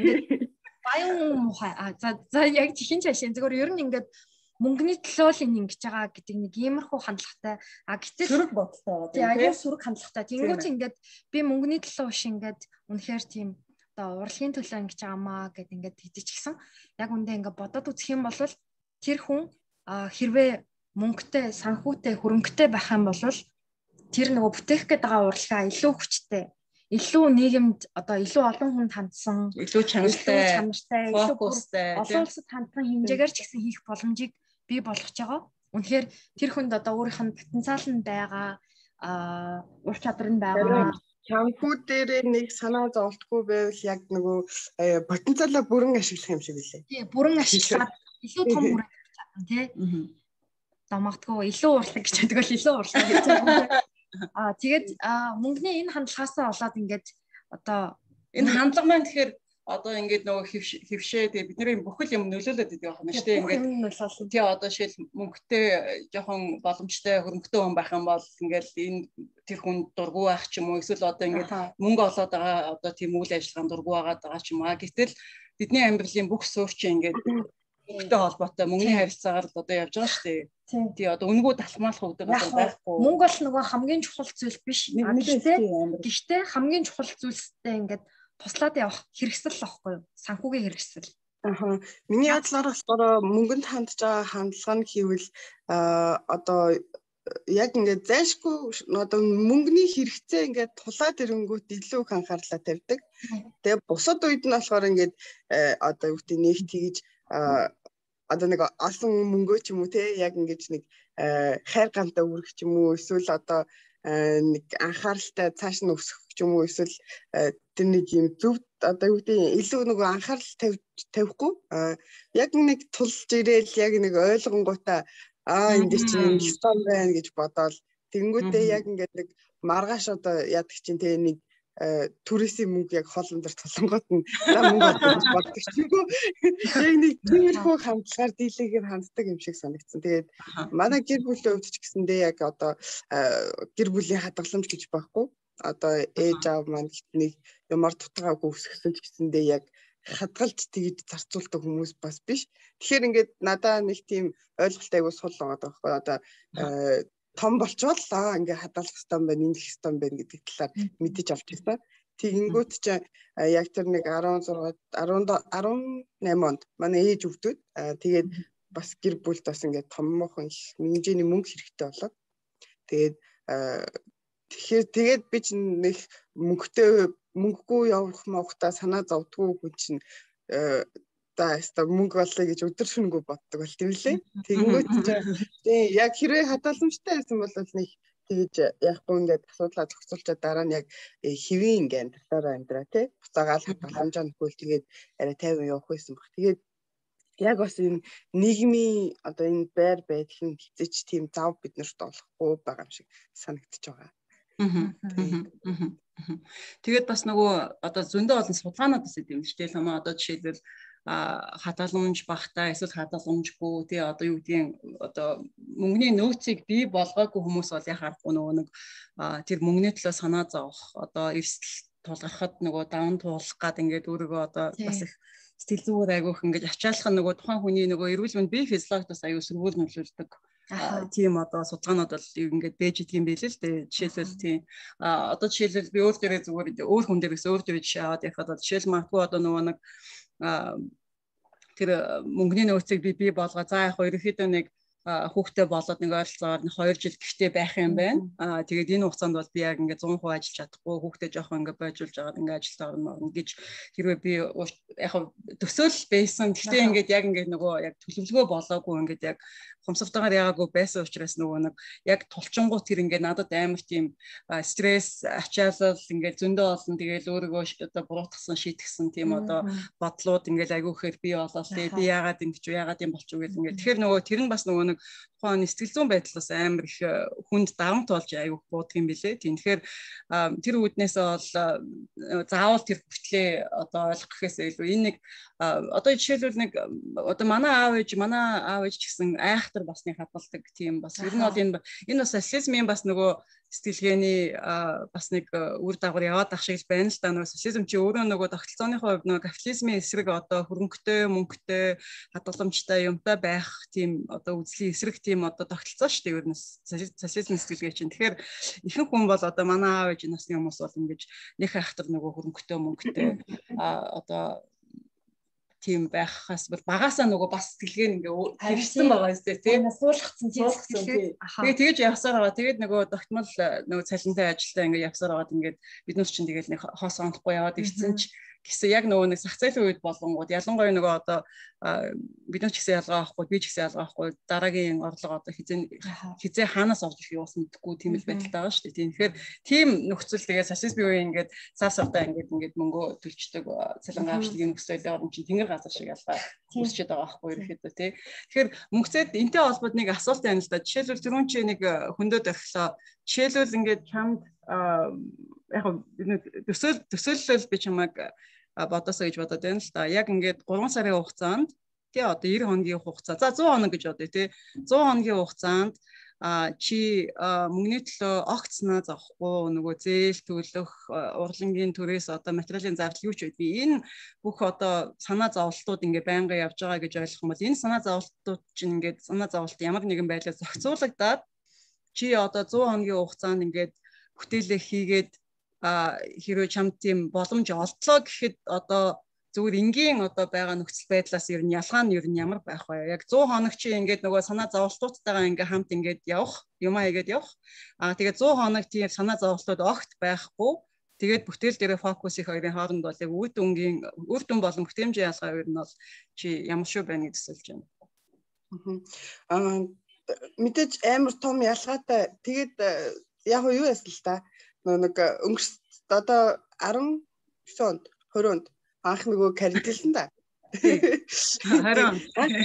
[SPEAKER 1] баян мухай а за за яг чихэн чашин зөвөр ер нь ингээд мөнгөний төлөө л ингэж байгаа гэдэг нэг иймэрхүү хандлагатай а гэтэл
[SPEAKER 2] сөрөг бодолтой
[SPEAKER 1] тийм аюу сөрөг хандлагатай тэнгуүч ингээд би мөнгөний төлөө биш ингээд үнэхээр тийм одоо урлагийн төлөө ингэж байгаамаа гэд ингээд хэдэж гисэн яг үндэ ингээд бодоод үзэх юм бол тэр хүн хэрвээ мөнгөтэй санхүүтэй хөрөнгөтэй байх юм бол тэр нөгөө бүтээх гээд байгаа урлагаа илүү хүчтэй илүү нийгэмд одоо илүү олон хүнд хандсан
[SPEAKER 2] илүү чанартай
[SPEAKER 1] чанартай
[SPEAKER 2] фокустай
[SPEAKER 1] олон улсад хандсан хэмжээгээр ч гэсэн хийх боломжийг бий болгож байгаа. Үнэхээр тэр хүнд одоо өөрийнх нь потенциал нь байгаа а ур чадвар нь байгаа.
[SPEAKER 3] Санхүү дээр нэг санаа зовлтгүй байвал яг нөгөө потенциалаа бүрэн ашиглах юм шиг билээ.
[SPEAKER 1] Тий, бүрэн ашиглаад илүү том үрээ чадна тий. Домогдгүй илүү урлаг гэж байдаг бол илүү урлаг гэж байна. Аа тэгээд мөнгөний энэ хандлагаасаа болоод ингээд одоо
[SPEAKER 2] энэ хандлага маань тэгэхээр одоо ингээд нөгөө хөвшээ тэгээ бидний бүхэл юм нөлөөлөд идэх юм шүү дээ ингээд тий одоо шил мөнгөтэй жоохон боломжтой хөрөнгөтэй хүн байх юм бол ингээд энэ тэр хүн дургу байх ч юм уу эсвэл одоо ингээд мөнгө олоод байгаа одоо тийм үйл ажиллагаанд дургу байгаад байгаа ч юм аа гэтэл бидний амьдралын бүх суурчин ингээд мөнгөтэй холбоотой мөнгөний харилцаагаар л одоо явж байгаа шүү дээ. Тий одоо үнгүү талхмаалах гэдэг нь байхгүй.
[SPEAKER 1] Мөнгө бол нөгөө хамгийн чухал зүйл биш. Гэхдээ хамгийн чухал зүйлстэй ингээд туслаад явах хэрэгсэл л байхгүй юу? Санхүүгийн хэрэгсэл.
[SPEAKER 3] Аа. Миний бодлоор болохоор мөнгөнд хандж байгаа хандлага нь хийвэл одоо яг ингээд зайлшгүй одоо мөнгөний хэрэгцээ ингээд тулаад ирэнгүүт илүү их анхаарлаа тавьдаг. Тэгээ бусад үед нь болохоор ингээд одоо юу гэдэг нэг тэгж одоо нэг олон мөнгөө ч юм уу те яг ингээд нэг хайр гамтаа үргэх ч юм уу эсвэл одоо нэг анхааралтай цааш нь өсөх ч юм уу эсвэл тэр нэг юм зөв одоо юу гэдэг илүү нөгөө анхаарал тавихгүй яг нэг тулж ирээл яг нэг ойлгонгуудаа аа энэ чинь стон байна гэж бодоол тэгэнгүүтээ яг ингээд нэг маргааш одоо яадаг чинь те нэг туристийн мөнгө яг хоол өндөр тулангууд нь мөнгө олж боддог ч юм уу яг нэг тиймэрхүү хандлагаар дийлэгээр ханддаг юм шиг санагдсан. Тэгээд манай гэр бүлийн хувьд ч гэсэндээ яг одоо гэр бүлийн хадгаламж гэж байхгүй. Одоо ээж аав маань нэг ямар тутгаагүй өсгсөн ч гэсэндээ яг хадгалж тэгж зарцуулдаг хүмүүс бас биш. Тэгэхээр ингээд надаа нэг тийм ойлголт айгуу сул байгаа байхгүй. Одоо том болчвол аа ингээ хадгалах хэрэгтэй юм байна, ингэх хэрэгтэй юм байна гэдэг талаар мэдэж авч байсан. Тэгэнгүүт ч яг тэр нэг арван зураг арван найман онд манай ээж өвдөд тэгээд бас гэр бүлд бас ингээ томоохон хэмжээний мөнгө хэрэгтэй болоод тэгээд тэгэхээр тэгээд би ч нэг мөнгөтэй мөнгөгүй явах мохта санаа зовдгүй хүн чинь та яста мөнгө олъё гэж өдөр шөнөгүй боддог бол тийм лээ. Тэгэнгүүт тийм яг хэрвээ хадгаламжтай байсан бол нэг тэгж яахгүй ингээд асуудлаа зохицуулчаад дараа нь яг хэвийн ингээд дараа амьдраа тий. Буцаагаал хадгаламжаа нөхөл тэгээд арай тайван явах байсан баг. Тэгээд яг бас энэ нийгмийн одоо энэ байр байдал нь хязгаарч тийм зав биднэрт олохгүй байгаа юм шиг санагдчихж байгаа.
[SPEAKER 2] Тэгээд бас нөгөө одоо зөндөө олон судалгаанууд бас идэв юм шүү дээ. Лама одоо жишээлбэл хадгаламж багтаа эсвэл хадгаламжгүй тий одоо юу гэдгийг одоо мөнгөний нөөцийг бий болгоогүй хүмүүс бол яхахгүй нөгөө нэг тэр мөнгөний төлөө санаа зовох одоо эрсдэл тулгархад нөгөө даван туулах гад ингээд өөрийгөө одоо бас их сэтгэл зүгээр айгүйх ингээд ачаалах нөгөө тухайн хүний нөгөө эрүүл мэнд бие физиологид бас аюу сөргүүл нөлөөлдөг. Тийм одоо судалгаанууд бол ингээд бэж идэг юм билээ л дээ. Жишээлбэл тийм одоо жишээлбэл би өөр дээрээ зүгээр өөр хүн дээрээс өөр дээрээ жишээ аваад яхад бол жишээл магадгүй одоо нөгөө нэг тэр мөнгөний нөөцийг би бий болгоо. За яг ерөнхийдөө нэг хүүхдээ болоод нэг ойролцоогоор хоёр жил гэртээ байх юм байна. Аа тэгээд энэ хугацаанд бол би яг ингээд сто процент ажиллаж чадахгүй хүүхдээ жоохон ингээд бойжуулж байгаа ингээд ажилд орно орно гэж хэрвээ би яг төсөөлөл байсан. Гэхдээ ингээд яг ингээд нөгөө яг төлөвлөгөө болоогүй ингээд яг хумсавтагаар яагаагүй байсан учраас нөгөө нэг яг тулчингууд тэр ингээд надад амар тийм стресс ачаалал ингээд зөндөө олон тэгээд өөрийгөө одоо буруутгасан шийтгсэн тийм одоо бодлууд ингээд айгүйхээр би болоод би яагаад ингэж яагаад юм болчих вэ ингээд тэгэхээр нөгөө тэр нь бас нөгөө тухайн сэтгэл зүйн байдлаас амар их хүнд даван туулж аяг буудаг юм билээ. Тэгэхээр тэр үүднээс бол заавал тэр хүртлээ одоо ойлгох гэхээс илүү энэ нэг одоо жишээлбэл нэг одоо манай аав ээж манай аав ээж ч гэсэн айхтар басны хадгалдаг тийм бас ер нь бол энэ энэ бас социализмын бас нөгөө сэтгэлгээний бас нэг үр дагавар яваад ах шиг байна л да. Нөгөө социализм чи өөрөө нөгөө тогтолцооныхоо хувьд нөгөө капитализмын эсрэг одоо хөрөнгөтэй мөнгөтэй хадгаламжтай юмтай байх тийм одоо үзлийн эсрэг тийм одоо тогтолцоо шүү дээ. Ер нь социализм сэтгэлгээ чинь. Тэгэхээр ихэнх хүн бол одоо манай аав ээж насны хүмүүс бол ингэж нэг айхтар нөгөө хөрөнгөтэй мөнгөтэй одоо тийм байхаас бол багасаа нөгөө бас сэтгэлгээ ингээ хэрэгсэн байгаа юм зү тийм суулгацсан тийм сэтгэлгээ. Тэгээ тэгэж явсаар байгаа. Тэгээд нөгөө тогтмол нөгөө цалинтай ажилтаа ингээ явсаар байгаа. Ингээд биднес чинь тэгээд нэг хоос ондохгүй яваад ирсэн ч гэсэн яг нөгөө нэг сах зээлийн үед болонгууд ялангуяа нөгөө одоо бид нар ч гэсэн ялгаа авахгүй би ч гэсэн ялгаа авахгүй дараагийн орлого одоо хизээ хизээ хаанаас орж ирэх юус мэдгүй тийм л байдалтай байгаа шүү дээ. Тэгэхээр тийм нөхцөл тэгээ социализмын үеийн ингээд сар сартаа ингээд ингээд мөнгө төлчдөг цалин авчдаг юм нөхцөл байгаа юм чинь тэнгэр газар шиг ялгаа үүсчихэд байгаа байхгүй ерөөхдөө тий. Тэгэхээр мөнгөцөд энтэй холбоод нэг асуулт байна л да. Жишээлбэл түрүүн чи нэг хөндөд орхлоо. Жишээлбэл ингээд чамд яг төсөөл төсөөлөл би чамайг бодосоо гэж бодоод байна л да. Яг ингээд гурван сарын хугацаанд тий одоо девяносто хоногийн хугацаа. За сто хоног гэж бодъё тий. сто хоногийн хугацаанд чи мөнгөний төлөө огт санаа зовхгүй нөгөө зээл төлөх урлагийн төрөөс одоо материалын зардал юу ч байдгийг энэ бүх одоо санаа зовлтууд ингээ байнга явж байгаа гэж ойлгох юм бол энэ санаа зовлтууд чинь ингээд санаа зовлт ямар нэгэн байдлаар зохицуулагдаад чи одоо сто хоногийн хугацаанд ингээд бүтээлээ хийгээд хэрвээ чамд тийм боломж олдлоо гэхэд одоо зүгээр энгийн одоо байгаа нөхцөл байдлаас ер нь ялгаа нь ер нь ямар байх вэ? Яг сто хоног чи ингээд нөгөө санаа зовлтуудтайгаа ингээд хамт ингээд явах, юмаа хийгээд явах. Аа тэгээд сто хоног тийм санаа зовлтууд огт байхгүй. Тэгээд бүтээл дээрээ фокус их хоёрын хооронд бол яг үр дүнгийн үр дүн болон бүтээмжийн ялгаа ер нь бол чи ямар шүү байна гэж төсөлж байна.
[SPEAKER 3] Аа мэдээж амар том ялгаатай. Тэгээд яг юу яасан л та нэг өнгөрс одоо арван онд двадцать онд анх нөгөө карантинлсан да.
[SPEAKER 2] Харин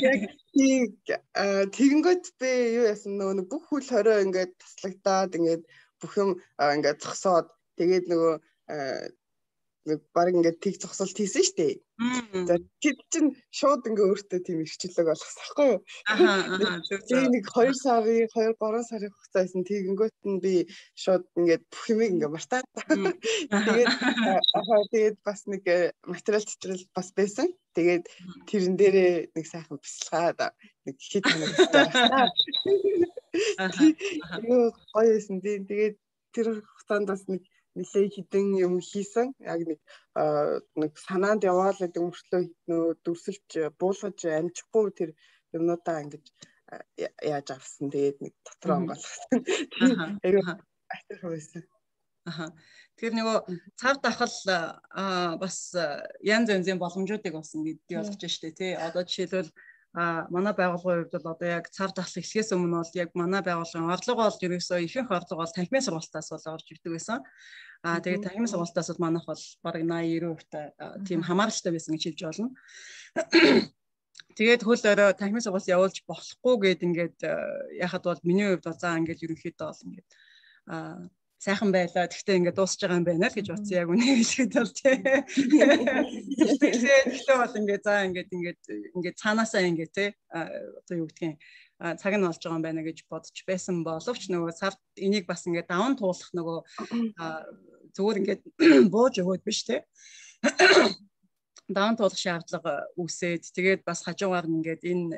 [SPEAKER 3] тэгэнгүүт би юу яасан нөгөө бүх хүл хорой ингээд таслагдаад ингээд бүх юм ингээд зогсоод тэгээд нөгөө нэг баг ингээд тийг зогсолт хийсэн шүү дээ. За тэр чинь шууд ингээ өөртөө тийм ихчлэг болгосон байхгүй юу?
[SPEAKER 2] Ахаа ахаа зөв зөв.
[SPEAKER 3] Нэг хоёр сарын хоёр гурван сарын хугацаасан тэгэнгүүт нь би шууд ингээд бүх юм ингээ мартаад. Тэгээд ахаа тэгээд бас нэг материал читрэл бас байсан. Тэгээд тэрэн дээрээ нэг сайхан бясалгаад нэг хит ханаг байсан. Юу гоёсэн тийм тэгээд тэр хугацаанд бас нэг нэлээ хідэн юм хийсэн. Яг нэг нэг санаанд яваал гэдэг мөртлөө нөө дүрсэлж буулгаж амжихгүй тэр юмнуудаа ингэж яаж авсан. Тэгээд нэг дотор онгойлгосон. Аюу айхтар байсан.
[SPEAKER 2] Аха. Тэр нөгөө цав дахал бас янз янзын боломжуудыг болсон гэдгийг ойлгож штэ тий. Одоо жишээлбэл а манай байгууллагын хувьд бол одоо яг цав дахал эхлэхээс өмнө бол яг манай байгууллагын орлого бол ерөөсөө ихэнх орлого бол танхимын сургалтаас бол орж ирдэг байсан. А тэгээд танхимын сургалтаас бол манайх бол бараг наяа девять процент тийм хамааралтай байсан гэж хэлж болно. Тэгээд хөл өрөө танхимын сургалт явуулж болохгүй гэд ингээд яхад бол миний хувьд бол заа ингээд ерөнхийдөө бол ингээд а сайхан байлаа. Тэгтээ ингээд дуусч байгаа юм байна л гэж бодсон яг үнэ хэлэхэд бол тий. Тэгтээ бол ингээд заа ингээд ингээд ингээд цаанаасаа ингээд тий одоо юу гэдгийг цаг нь болж байгаа юм байна гэж бодож байсан боловч нөгөө сард энийг бас ингээд даван туулах нөгөө зүгээр ингээд бууж өгөөд биш тий. Даван туулах шаардлага үүсээд тэгээд бас хажуугаар нь ингээд энэ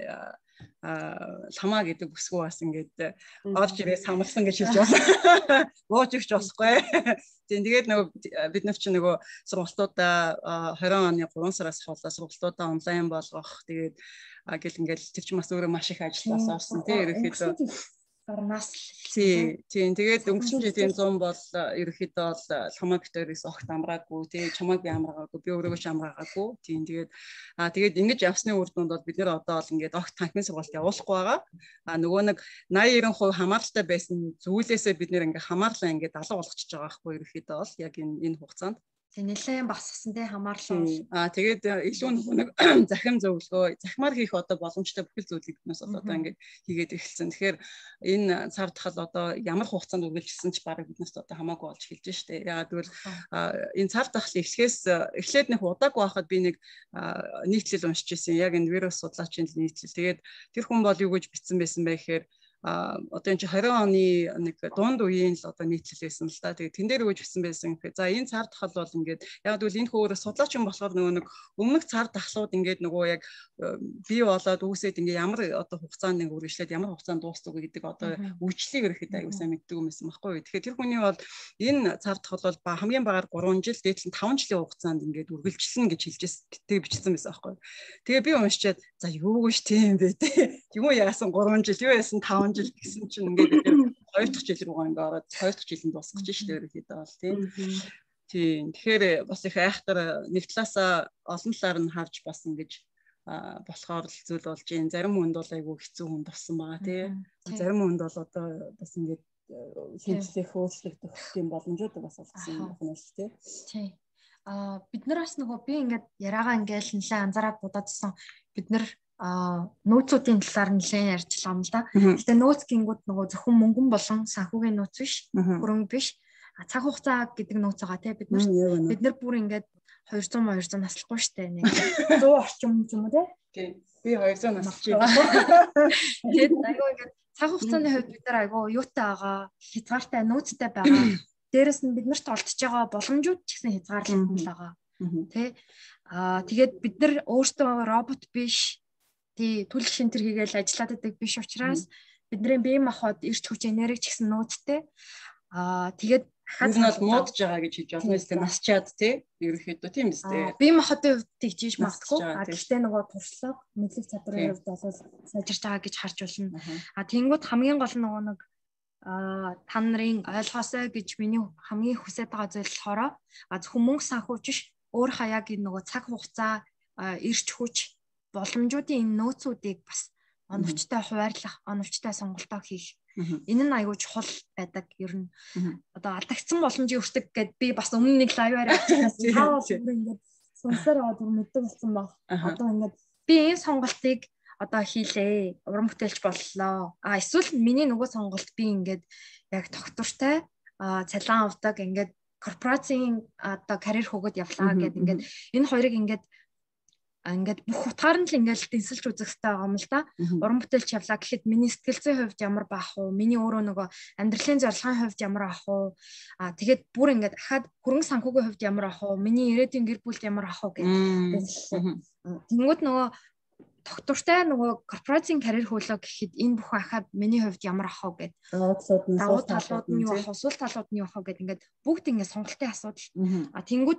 [SPEAKER 2] ламаа гэдэг бүсгүй бас ингээд орж ирээ самарсан гэж хэлж байна. Бууж өгч болохгүй. Тэгээд нөгөө бид нар чинь нөгөө сургалтуудаа двадцать оны гурван сараас хавлаа сургалтуудаа онлайн болгох. Тэгээд гэл ингээд тэр чинь бас өөрөө маш их ажиллаас орсон тий ерөөхдөө
[SPEAKER 1] гарнаас
[SPEAKER 2] тий тий тэгээд өнгөрсөн жилийн зам бол ерөөхдөө бол ламаа битэрээс огт амраагүй тий чамайг би амраагаагүй би өөрийгөө ч амраагаагүй тий тэгээд аа тэгээд ингэж явсны үр дүнд бол бид нэр одоо бол ингээд огт танхимын сургалт явуулахгүй байгаа. А нөгөө нэг восемьдесят девять процент хамааралтай байсан зүйлээсээ бид нэр ингээд хамаарлаа ингээд алга болгочихж байгаа байхгүй ерөөхдөө бол яг энэ энэ хугацаанд
[SPEAKER 1] тэг нэлээд багссан тий хамаарлаа.
[SPEAKER 2] Аа тэгээд илүү нэг захим зөвлөгөө захимаар хийх одоо боломжтой бүхэл зүйлийг биднээс одоо ингээд хийгээд эхэлсэн. Тэгэхээр энэ цар тахал одоо ямар хугацаанд үргэлжилсэн ч барыг биднээс одоо хамаагүй болж хэлж штэ. Яагаад гэвэл энэ цар тахал эхлэхээс эхлээд нэг удаагүй байхад би нэг нийтлэл уншиж ирсэн. Яг энэ вирус судлаачийн нийтлэл. Тэгээд тэр хүн бол юу гэж бичсэн байсан бэ гэхээр а одоо энэ двадцать оны нэг дунд үеийн л одоо нийтлэл байсан л да. Тэгээд тэн дээр өгж гисэн байсан гэхээр за энэ цар тахал бол ингээд яг л энэ хөөрө судлаач юм болохоор нөгөө нэг өмнөх цар тахлууд ингээд нөгөө яг бий болоод үүсээд ингээд ямар одоо хугацаанд ингээд үргэлжлээд ямар хугацаанд дуустдаг гэдэг одоо үйлчлэгийг ерөөхдөө аягүй сайн мэддэг юм байсан байхгүй юу. Тэгэхээр тэр хүний бол энэ цар тахал бол хамгийн багаар гурван жил дээдлэн таван жилийн хугацаанд ингээд үргэлжилсэн гэж хэлжсэн гэдэг бичсэн байсан байхгүй юу. Тэгээ би уншичаад за юу гэж тийм бэ те. Юу яасан гурван жил юу яасан таван жил гэсэн чинь ингээд хоёр дахь жил руугаа ингээд ороод хоёр дахь жилд дуусгах гэж шүү дээ ерөөхдөө бол тийм. Тийм. Тэгэхээр бас их айхтар нэг талаасаа олон талаар нь харж бас ингэж болохоор л зүйл болж юм. Зарим хүнд бол айгүй хэцүү хүнд болсон байгаа тийм. Зарим хүнд бол одоо бас ингээд хэмжлэх хөөцлөгдөх тийм боломжууд бас олгсон юм байна шүү дээ.
[SPEAKER 1] Тийм. Аа бид нар бас нөгөө би ингээд яриагаа ингээд нэлээ анзаараад бодоодсон бид нар а нөөцүүдийн талаар нэлээд ярьчлаа юм л да. Гэтэ нөөц гингүүд нөгөө зөвхөн мөнгөн болон санхүүгийн нөөц биш, хөрөнгө биш. А цаг хугацаа гэдэг нөөц байгаа тий бид нар бид нар бүр ингээд двести двести наслахгүй штэ нэг сто орчим юм уу
[SPEAKER 2] тий. Би двести наслж байгаа.
[SPEAKER 1] Тэгээд айгүй ингээд цаг хугацааны хувьд бид нар айгүй юутай байгаа, хязгаартай нөөцтэй байгаа. Дээрэс нь бид нарт олдож байгаа боломжууд ч гэсэн хязгаарлалтай байгаа. Тий. А тэгээд бид нар өөрсдөө робот биш тий түлх шинтер хийгээл ажиллаад байдаг биш учраас бидний бие махбод эрч хүч энерги ч гэсэн нөөцтэй аа тэгээд
[SPEAKER 2] Ер нь бол муудж байгаа гэж хэлж болно. Эсвэл насчаад тий ерөөхдөө тийм биз дээ.
[SPEAKER 1] Би махатын хувьд тэгжиж магтгүй. А гэхдээ нөгөө туршлага, мэдлэг чадрын хувьд бол сайжирч байгаа гэж харж байна. А тэнгууд хамгийн гол нь нөгөө нэг а та нарын ойлгоосой гэж миний хамгийн хүсэж байгаа зүйл болохоор а зөвхөн мөнгө санхүүж биш өөр хаяг энэ нөгөө цаг хугацаа эрч хүч боломжуудын энэ нөөцүүдийг бас оновчтой хуваарлах, оновчтой сонголтоо хийх. Энэ нь аягүй чухал байдаг. Ер нь одоо алдагдсан боломжийн өртөг гэд би бас өмнө нэг лайваар ажилласан. Таа бол ингээд сонсоор аваад мэддэг болсон баг. Одоо ингээд би энэ сонголтыг одоо хийлээ. Уран бүтээлч боллоо. А эсвэл миний нөгөө сонголт би ингээд яг тогтвортой цалин авдаг ингээд корпорацийн одоо карьер хөгөөд явлаа гэд ингээд энэ хоёрыг ингээд ингээд бүх утгаар нь л ингээд дэнсэлж үзэх хэрэгтэй байгаа юм л да. Уран бүтээлч явлаа гэхэд миний сэтгэл зүйн хувьд ямар баах вэ? Миний өөрөө нөгөө амьдралын зорилгын хувьд ямар ах вэ? Аа тэгээд бүр ингээд ахаад хөрөнгө санхүүгийн хувьд ямар ах вэ? Миний ирээдүйн гэр бүлд ямар ах вэ гэдэг. Тэнгүүд нөгөө тогтвортой нөгөө корпорацийн карьер хөлөө гэхэд энэ бүх ахаад миний хувьд ямар ах вэ гэдэг. Давуу талууд нь юу ах вэ? Сул талууд нь юу ах вэ гэдэг ингээд бүгд ингээд сонголтын асуудал. Аа тэнгүүд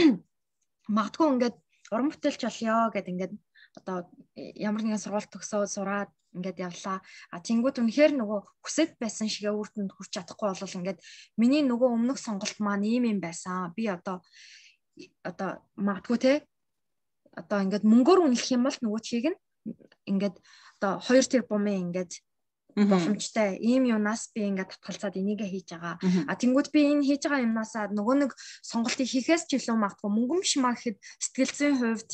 [SPEAKER 1] магадгүй ингээд уран бүтээлч болёо гэд ингээд одоо ямар нэгэн сургууль төгсөөд сураад ингээд явлаа. А тэнгууд үнэхээр нөгөө хүсэж байсан шигээ үрдэнд хүрч чадахгүй бол ингээд миний нөгөө өмнөх сонголт маань ийм юм байсан. Би одоо одоо магадгүй те одоо ингээд мөнгөөр үнэлэх юм бол нөгөө чийг нь ингээд одоо хоёр тэрбумын ингээд боломжтой ийм юунаас би ингээд татгалзаад энийгээ хийж байгаа. А тэнгууд би энэ хийж байгаа юмнасаа нөгөө нэг сонголтыг хийхээс ч илүү магадгүй мөнгөн биш маа гэхэд сэтгэл зүйн хувьд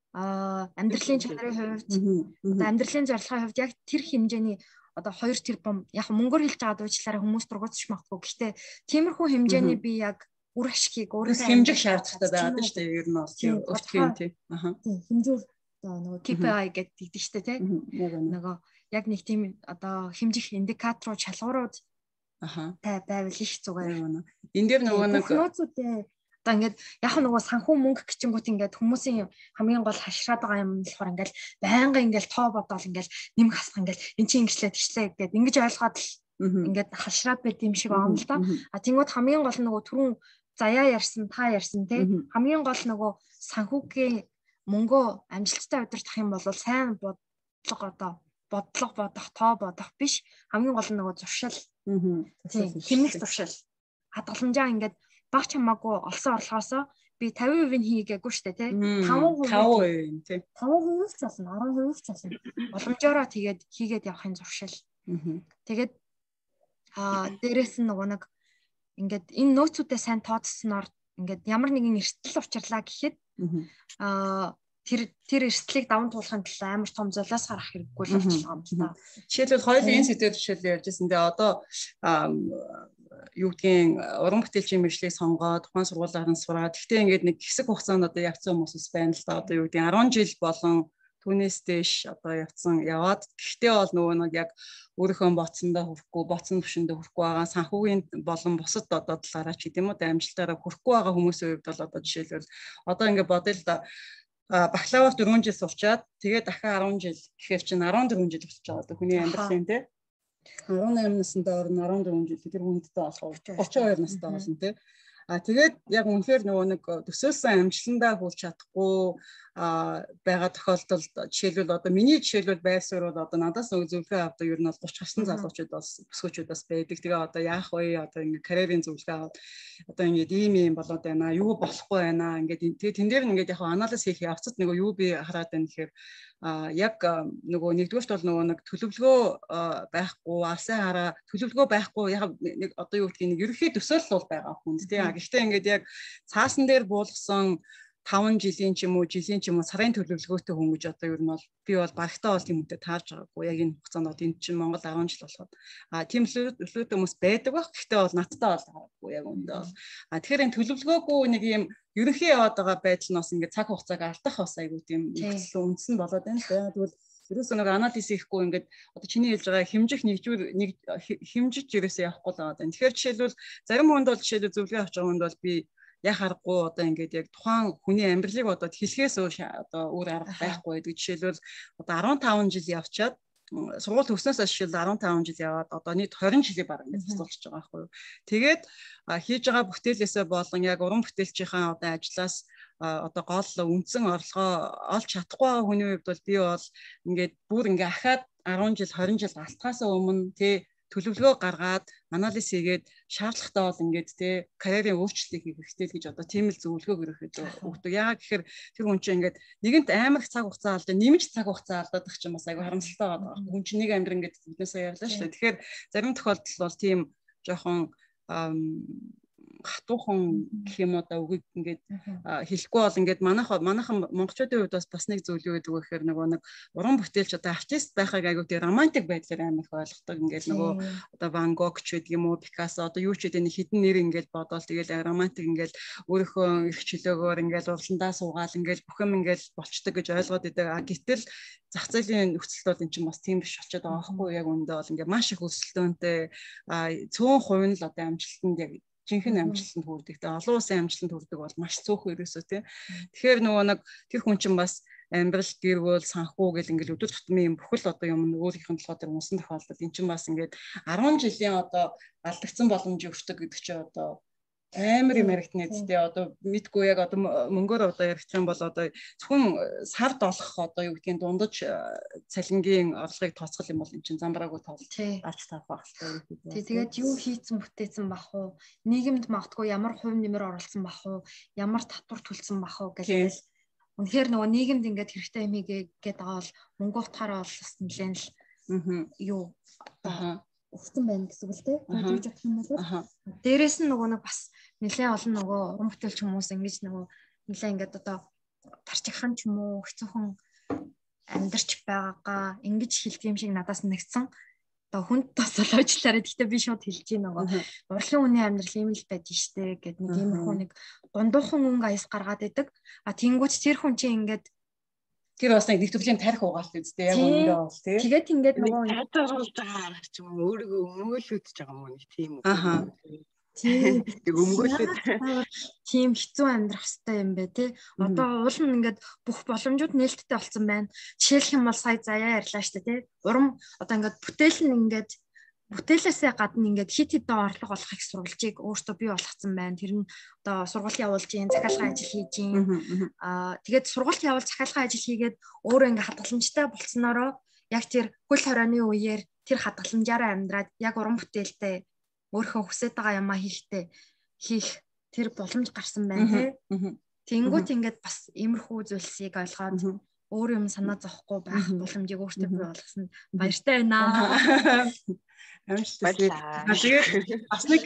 [SPEAKER 1] а амьдралын чанарын хувьд одоо амьдралын зорилгын хувьд яг тэр хэмжээний одоо хоёр тэрбум яг мөнгөөр хэлж байгаа дуучлаараа хүмүүс дургуутч магадгүй. Гэхдээ тиймэрхүү хэмжээний би яг үр ашгийг өөрөө
[SPEAKER 2] хэмжих шаардлагатай байдаг шүү дээ. Ер нь бол тийм өөртөө тийм. Аха.
[SPEAKER 1] Тийм хэмжүүл одоо нөгөө кей пи ай гэдэг тэгдэг шүү дээ тийм. Нөгөө яг нэг тийм одоо хэмжих индикатор шалгуурууд
[SPEAKER 2] аха
[SPEAKER 1] тай байвал их зүгээр
[SPEAKER 2] байна. Энд дээр нөгөө нэг
[SPEAKER 1] нөөцүүдээ одоо ингээд яг нөгөө санхүү мөнгө гिचингүүт ингээд хүмүүсийн хамгийн гол хашраад байгаа юм болохоор ингээд байнга ингээд тоо бодоол ингээд нэмэх хасах ингээд эн чинь ингэслээ тэгшлээ гэдэг ингэж ойлгоод л ингээд хашраад байт юм шиг байгаа юм л да. А тэнгууд хамгийн гол нөгөө түрүүн заяа ярьсан та ярьсан тий хамгийн гол нөгөө санхүүгийн мөнгөө амжилттай удирдах юм бол сайн бодлого одоо бодлого бодох, тоо бодох биш. Хамгийн гол нь нөгөө зуршил. Хэмнэх зуршил. Хадгаламжаа ингээд багч хамаагүй олсон орлогоосоо би тавин хувийг хийгээгүй штэ тий. таван
[SPEAKER 2] хувийг тий.
[SPEAKER 1] таван хувийг ч болно, арван хувийг ч болно. Боломжоороо тэгээд хийгээд явахын зуршил. Тэгээд аа дээрэс нь нөгөө нэг ингээд энэ нөөцүүдээ сайн тооцсноор ингээд ямар нэгэн эрсдэл учрлаа гэхэд аа тэр тэр эрсдлийг даван туулахын тулд амар том золиос гарах хэрэггүй л болчихлоо юм байна.
[SPEAKER 2] Жишээлбэл хоёул энэ сэдвээр жишээлбэл ярьжсэн. Тэгээ одоо юу гэдгийг уран бүтээлчийн мэргэжлийг сонгоод тухайн сургуулиар нь сураад гэхдээ ингээд нэг хэсэг хугацаанд одоо явцсан хүмүүс байна л да. Одоо юу гэдгийг арван жил болон түүнээс дэш одоо явцсан яваад гэхдээ бол нөгөө нэг яг өөрийнхөө боцсондоо хүрэхгүй, боцсон төвшөндөө хүрэхгүй байгаа санхүүгийн болон бусад одоо талаараа ч гэдэм үү амжилтаараа хүрэхгүй байгаа хүмүүсийн хувьд бол одоо жишээлбэл одоо ингээд бодъё л да. Бакалавр дөрвөн жил сурчаад тэгээд дахин арван жил гэхээр чинь арван дөрвөн жил болчих жоо. Одоо хүний амьдралын тий арван найман наснда орно арван дөрвөн жил тэр хүндтэй болох гурван хоёр настай болно тий. А тэгээд яг үнэхээр нөгөө нэг төсөөлсөн амжилтандаа хүрч чадахгүй байгаа тохиолдолд жишээлбэл одоо миний жишээлбэл байр суурь бол одоо надаас нөгөө зөвлөгөө авдаг ер нь бол гурван гарсан залуучууд бас өсгөөчүүд бас байдаг. Тэгээ одоо яах вэ? Одоо ингээд карьерийн зөвлөгөө аваад одоо ингээд ийм юм болоод байна. Юу болохгүй байна. Ингээд тэгээ тэн дээр нь ингээд яг анализ хийх явцад нөгөө юу би хараад байна гэхээр а яг нөгөө нэгдүгээрт бол нөгөө нэг төлөвлөгөө байхгүй алсын хараа төлөвлөгөө байхгүй яг нэг одоо юу гэдгийг нэг ерөнхий төсөөлөл бол байгаа хүнд тий. Гэхдээ ингээд яг цаасан дээр буулгасан таван жилийн ч юм уу жилийн ч юм уу сарын төлөвлөгөөтэй хүн гэж одоо ер нь бол би бол багтаа бол тийм үнэтэй таарж байгаагүй яг энэ хугацаанд одоо энэ чинь Монгол арван жил болоход а тийм төлөвлөгөөтэй хүмүүс байдаг байх гэхдээ бол надтай бол байгаагүй яг үндэ бол а тэгэхээр энэ төлөвлөгөөгүй нэг юм ерөнхий яваад байгаа байдал нь бас ингээд цаг хугацааг алдах бас айгүй тийм үндс нь болоод байна л да. Тэгвэл ерөөсөө нэг анализ хийхгүй ингээд одоо чиний хэлж байгаа хэмжих нэгжүүр нэг хэмжиж ерөөсөө явахгүй л байгаа. Тэгэхээр жишээлбэл зарим хүнд бол жишээлбэл зөвлөгөө авч байгаа хүнд бол би яг харахгүй одоо ингээд яг тухайн хүний амьдралыг бодоод хэлхээс өөр одоо өөр арга байхгүй байдаг. Жишээлбэл одоо арван таван жил явчаад сургууль төгснөөс хойш дөрвөн жил яваад одоо нийт хорин жилийн бараг ингэж цуцуулж байгаа байхгүй юу. Тэгээд хийж байгаа бүтээлээсээ болон яг уран бүтээлчийн одоо ажлаас одоо гол үндсэн орлогоо олж чадахгүй байгаа хүний хувьд бол би бол ингээд бүр ингээ ахаад дөрвөн жил хорин жил галтахаас өмнө тий төлөвлөгөө гаргаад анализ хийгээд шаардлагатай бол ингээд тий карьерийн өөрчлөлтийг хийх хэрэгтэй л гэж одоо тийм л зөвлөгөө өгөх өгдөг. Яагаад гэхээр тэр хүн чинь ингээд нэгэнт амар их цаг хугацаа алдаа нэмж цаг хугацаа алдаад их ч юм бас айгүй харамсалтай байгаа. Хүн чинь нэг амьдран гэдэг биднээсээ ярьлаа шүү дээ. Тэгэхээр зарим тохиолдолд бол тийм жоохон хатуухан гэх юм одоо үгийг ингээд хэлэхгүй бол ингээд манайхан манайхан монголчуудын хувьд бас бас нэг зүйл юу гэдэг вэ гэхээр нөгөө нэг уран бүтээлч одоо артист байхыг айгүй тийм романтик байдлаар амар их ойлгодог. Ингээд нөгөө одоо Ван Гог ч гэдэг юм уу, Пикассо одоо юу ч гэдэг нэг хитэн нэр ингээд бодоол тэгэл романтик ингээд өөрийнхөө эрх чөлөөгөөр ингээд урландаа суугаал ингээд бүх юм ингээд болчдөг гэж ойлгоод идэг. А гэтэл зах зээлийн нөхцөлд бол эн чинь бас тийм биш болчиход байгаа байхгүй яг үндэ бол ингээд маш их өсөлтөөнтэй цөөн хувь нь л одоо амжилтанд яг жинхэнэ амжилтанд хүрдэг. Тэгээ олон улсын амжилтанд хүрдэг бол маш цөөхөн ерөөсөө тийм. Тэгэхээр нөгөө нэг тэр хүн чинь бас амьдрал гэр бүл санхүү гэл ингээл өдөр тутмын юм бүхэл одоо юм өөрийнх нь толгой дээр унсан тохиолдолд эн чинь бас ингээд дөрвөн жилийн одоо алдагдсан боломжийг өгдөг гэдэг чинь одоо амар юм яригдана үсттэй одоо мэдгүй яг одоо мөнгөөр одоо яригдчих юм бол одоо зөвхөн сард олох одоо юу гэдгийг дундаж цалингийн орлогыг тооцох юм бол эн чинь замбраагүй тоол алж таах байх хэрэгтэй.
[SPEAKER 1] Тий, тэгээд юу хийцэн бүтээсэн бах уу? Нийгэмд магадгүй ямар хувь нэмэр оруулсан бах уу? Ямар татвар төлсөн бах уу гэж үнэхээр нөгөө нийгэмд ингээд хэрэгтэй юм хийгээд байгаа бол мөнгө утгаараа бол бас нэлээд л юу аа өгсөн байна гэсэн үг л дээ. Тэгж бодох юм бол дээрэс нь нөгөө нэг бас нэлээд олон нөгөө уран бүтээлч хүмүүс ингэж нөгөө нэлээд ингээд одоо тарчигхан ч юм уу хэцүүхэн амьдарч байгаагаа ингэж хэлдэг юм шиг надаас нэгцэн. Одоо хүнд бас олоочлаарэ гэхдээ би шууд хэлж гин нөгөө урлагийн хүний амьдрал ийм л байдаг штэ гэдэг нэг юм хүн нэг гондуухан өнгө аяс гаргаад идэг. А тэнгуүч тэр хүн чинь ингээд
[SPEAKER 2] тэр бас нэг төрлийн тарих угаалт үстэй яг үндэ бол тий.
[SPEAKER 1] Тэгээд ингээд нөгөө
[SPEAKER 3] хатааруулж байгаа ч юм уу өөрийгөө өмгөөлөж байгаа юм уу тийм үү.
[SPEAKER 2] Аха.
[SPEAKER 1] Тийм
[SPEAKER 3] өмгөөлөд
[SPEAKER 1] тийм хэцүү амьдрах хэрэгтэй юм бэ тий. Одоо уул нь ингээд бүх боломжууд нээлттэй болсон байна. Жишээлх юм бол сая заяа ярьлаа штэ тий. Урам одоо ингээд бүтээл нь ингээд бүтээлээсээ гадна ингээд хит хитэн орлого олох их сурвалжийг өөртөө бий болгоцсон байна. Тэр нь одоо сургалт явуулж гин, захиалгын ажил хийж гин. Аа тэгээд сургалт явуул захиалгын ажил хийгээд өөрөө ингээд хадгаламжтай болцсноороо яг тэр хөл хорооны үеэр тэр хадгаламжаараа амьдраад яг уран бүтээлтэй өөрийнхөө хүсэж байгаа юмаа хийхдээ хийх тэр боломж гарсан байна тий. Тэнгүүт ингээд бас иймэрхүү зүйлсийг ойлгоод өөр юм санаа зовхгүй байх боломжийг өөртөө бий болгосон баяртай байна.
[SPEAKER 2] Тэгээд бас нэг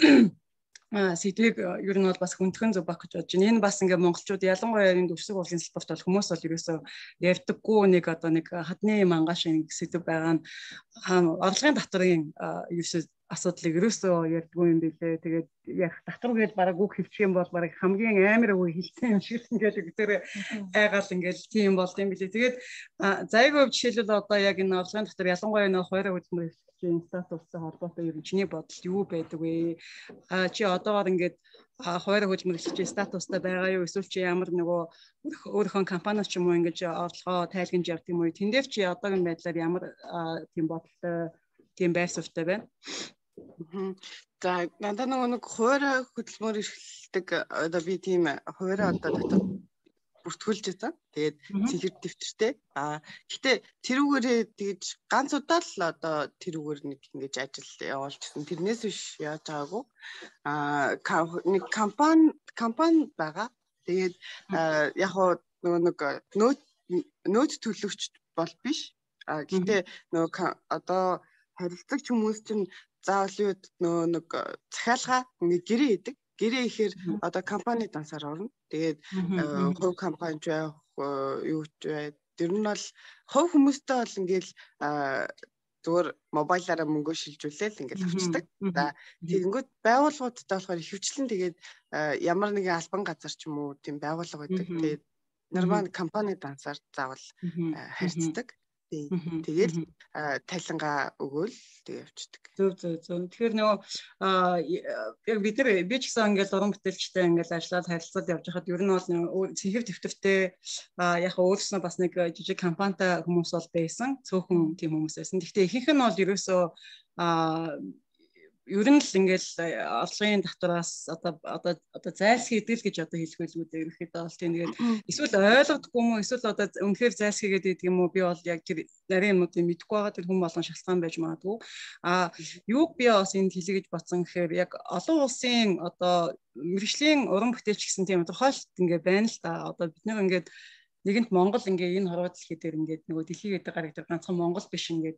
[SPEAKER 2] сэдвийг ер нь бол бас хүндхэн зөв баг гэж бодож байна. Энэ бас ингээ монголчууд ялангуяа энэ төвшиг уулын салбарт бол хүмүүс бол ерөөсөө ярьдаггүй нэг одоо нэг хадны мангаш нэг сэдв байгаа нь орлогын татврын ерөөсөө асуудлыг ерөөсөө ярьдгүй юм билээ. Тэгээд яг татвар гэж бараг үг хэлчих юм бол бараг хамгийн амар үг хэлсэн юм шиг ингээд өгдөр айгаал ингээд тийм болд юм билээ. Тэгээд зайгүй жишээлбэл одоо яг энэ орлогын татвар ялангуяа нөх хоёроо хөдөлмөр статустай холбоотой ер нь чиний бодол юу байдаг вэ? А чи одоогоор ингээд хуваарь хөдөлмөр эрхлэгчийн статустай байгаа юу? Эсвэл чи ямар нөгөө өөрийнхөө компаниуд ч юм уу ингэж орлогоо тайлгнаж явдаг юм уу? Тэн дээр чи одоогийн байдлаар ямар тийм бодолтой, тийм байр суурьтай байна?
[SPEAKER 3] За надад нөгөө нэг хуваарь хөдөлмөр эрхлдэг одоо би тийм хуваарь одоо дотор бүртгүүлж байсан. Тэгээд цэхэр дэвтэртэй. А гэхдээ тэрүүгээрээ тэгж ганц удаа л одоо тэрүүгээр нэг ингэж ажил явуулчихсан. Тэрнээс биш яаж байгаагүй. А нэг компани компани байгаа. Тэгээд яг нөгөө нэг нөөц нөөц төлөвч бол биш. А гэхдээ нөгөө одоо харилцагч хүмүүс чинь заавал юу нөгөө нэг захиалга ингээ гэрээ идэг. Гэрээ ихээр одоо компани дансаар орно. Тэгээд хувь компанич байх юу ч бай. Тэр нь бол хувь хүмүүстэй бол ингээл зүгээр мобайлаараа мөнгө шилжүүлээл ингээл авчдаг. За тэгэнгүүт байгууллагуудтай болохоор хөвчлэн тэгээд ямар нэгэн албан газар ч юм уу тийм байгууллага байдаг. Тэгээд нормал компани дансаар заавал харьцдаг. Тэгээд талингаа өгөөл тэг явчихдаг.
[SPEAKER 2] Зөв зөв зөв. Тэгэхээр нөгөө яг бид нар би ч гэсэн ингээл уран бүтээлчтэй ингээл ажиллаад харилцаад явж байхад ер нь бол цэвэр төвтөртэй яг өөрснөө бас нэг жижиг компанитай хүмүүс бол байсан. Цөөхөн тийм хүмүүс байсан. Гэхдээ ихэнх нь бол ерөөсөө ер нь л ингээл орлогын татвараас одоо одоо одоо зайлсхий идэл гэж одоо хэлэх байлгүй дээ ерөөхдөө бол тийм тэгээд эсвэл ойлгодгүй юм уу эсвэл одоо үнэхээр зайлсхийгээд идэг юм уу би бол яг тэр нарийн юмнуудыг мэдэхгүй байгаа тэр хүн болгон шалтгаан байж магадгүй а юуг би бас энд хэлье гэж бодсон гэхээр яг олон улсын одоо мэргэжлийн уран бүтээлч гэсэн тийм тодорхойлт ингээ байна л да одоо бид нэг ингээд нэгэнт Монгол ингээ энэ хорвоо дэлхий дээр ингээд нөгөө дэлхий гэдэг гараг дээр ганцхан Монгол биш ингээд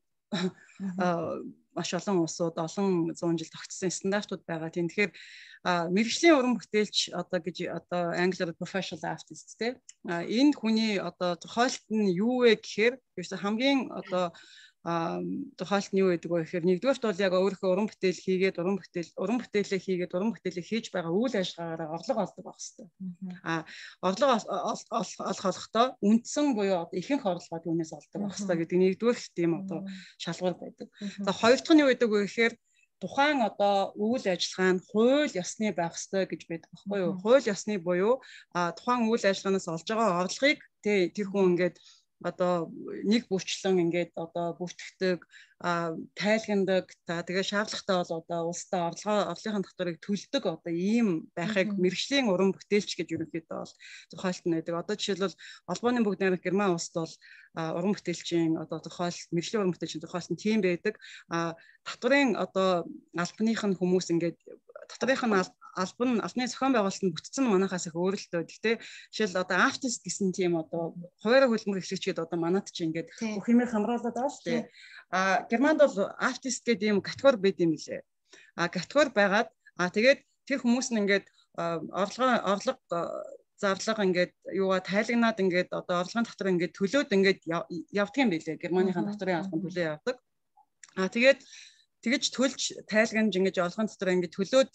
[SPEAKER 2] маш олон улсууд олон зуун жил тогтсон стандартууд байгаа. Тийм тэгэхээр мэргэжлийн уран бүтээлч одоо гэж одоо англиар professional artist те энэ хүний одоо тодорхойлт нь юу вэ гэхээр хамгийн одоо тодорхойлт нь юу гэдэг вэ гэхээр нэгдүгээрт бол яг өөрийнхөө уран бүтээл хийгээд уран бүтээл уран бүтээлээ хийгээд уран бүтээлээ хийж байгаа үйл ажиллагаараа орлого олдог байх хэрэгтэй. А орлого олох олохдоо үндсэн буюу одоо ихэнх орлогоо түүнээс олдог байх хэрэгтэй гэдэг нэгдүгээр тийм одоо шалгуур байдаг. За хоёр дахь нь юу гэдэг вэ гэхээр тухайн одоо үйл ажиллагаа нь хууль ёсны байх ёстой гэж байдаг байхгүй юу? Хууль ёсны буюу а тухайн үйл ажиллагаанаас олж байгаа орлогыг тэр хүн ингээд одоо нэг бүрчлэн ингээд одоо бүртгэдэг тайлгандаг та тэгээ шаардлагатай бол одоо улстай орлогоо орлогын татварыг төлдөг одоо ийм байхыг мэргэжлийн уран бүтээлч гэж ерөнхийдөө бол тодорхойлт нь байдаг. Одоо жишээлбэл Албаны бүгд найрамдах Герман улсад бол уран бүтээлчийн одоо тодорхойлт мэргэжлийн уран бүтээлчийн тодорхойлт нь тийм байдаг. Татварын одоо албаных нь хүмүүс ингээд татварынх нь албан албаны зохион байгуулалт нь бүтцэн манайхаас их өөрлөлтөө. Гэхдээ жишээл одоо артист гэсэн тийм одоо хуваарь хөлбөмбөр эхлэгчид одоо манайд чи ингээд бүх юмыг хамруулад байгаа шүү дээ. А Германд бол артист гэдэг юм категори байд юм лээ. А категори байгаад а тэгээд тэр хүмүүс нь ингээд орлого орлого зарлага ингээд юугаа тайлагнаад ингээд одоо орлогын татвар ингээд төлөөд ингээд явдаг юм билээ. Германыхаа татварын албан төлөө явдаг. А тэгээд тэгэж төлж тайлганж ингэж орлогын дотор ингэж төлөөд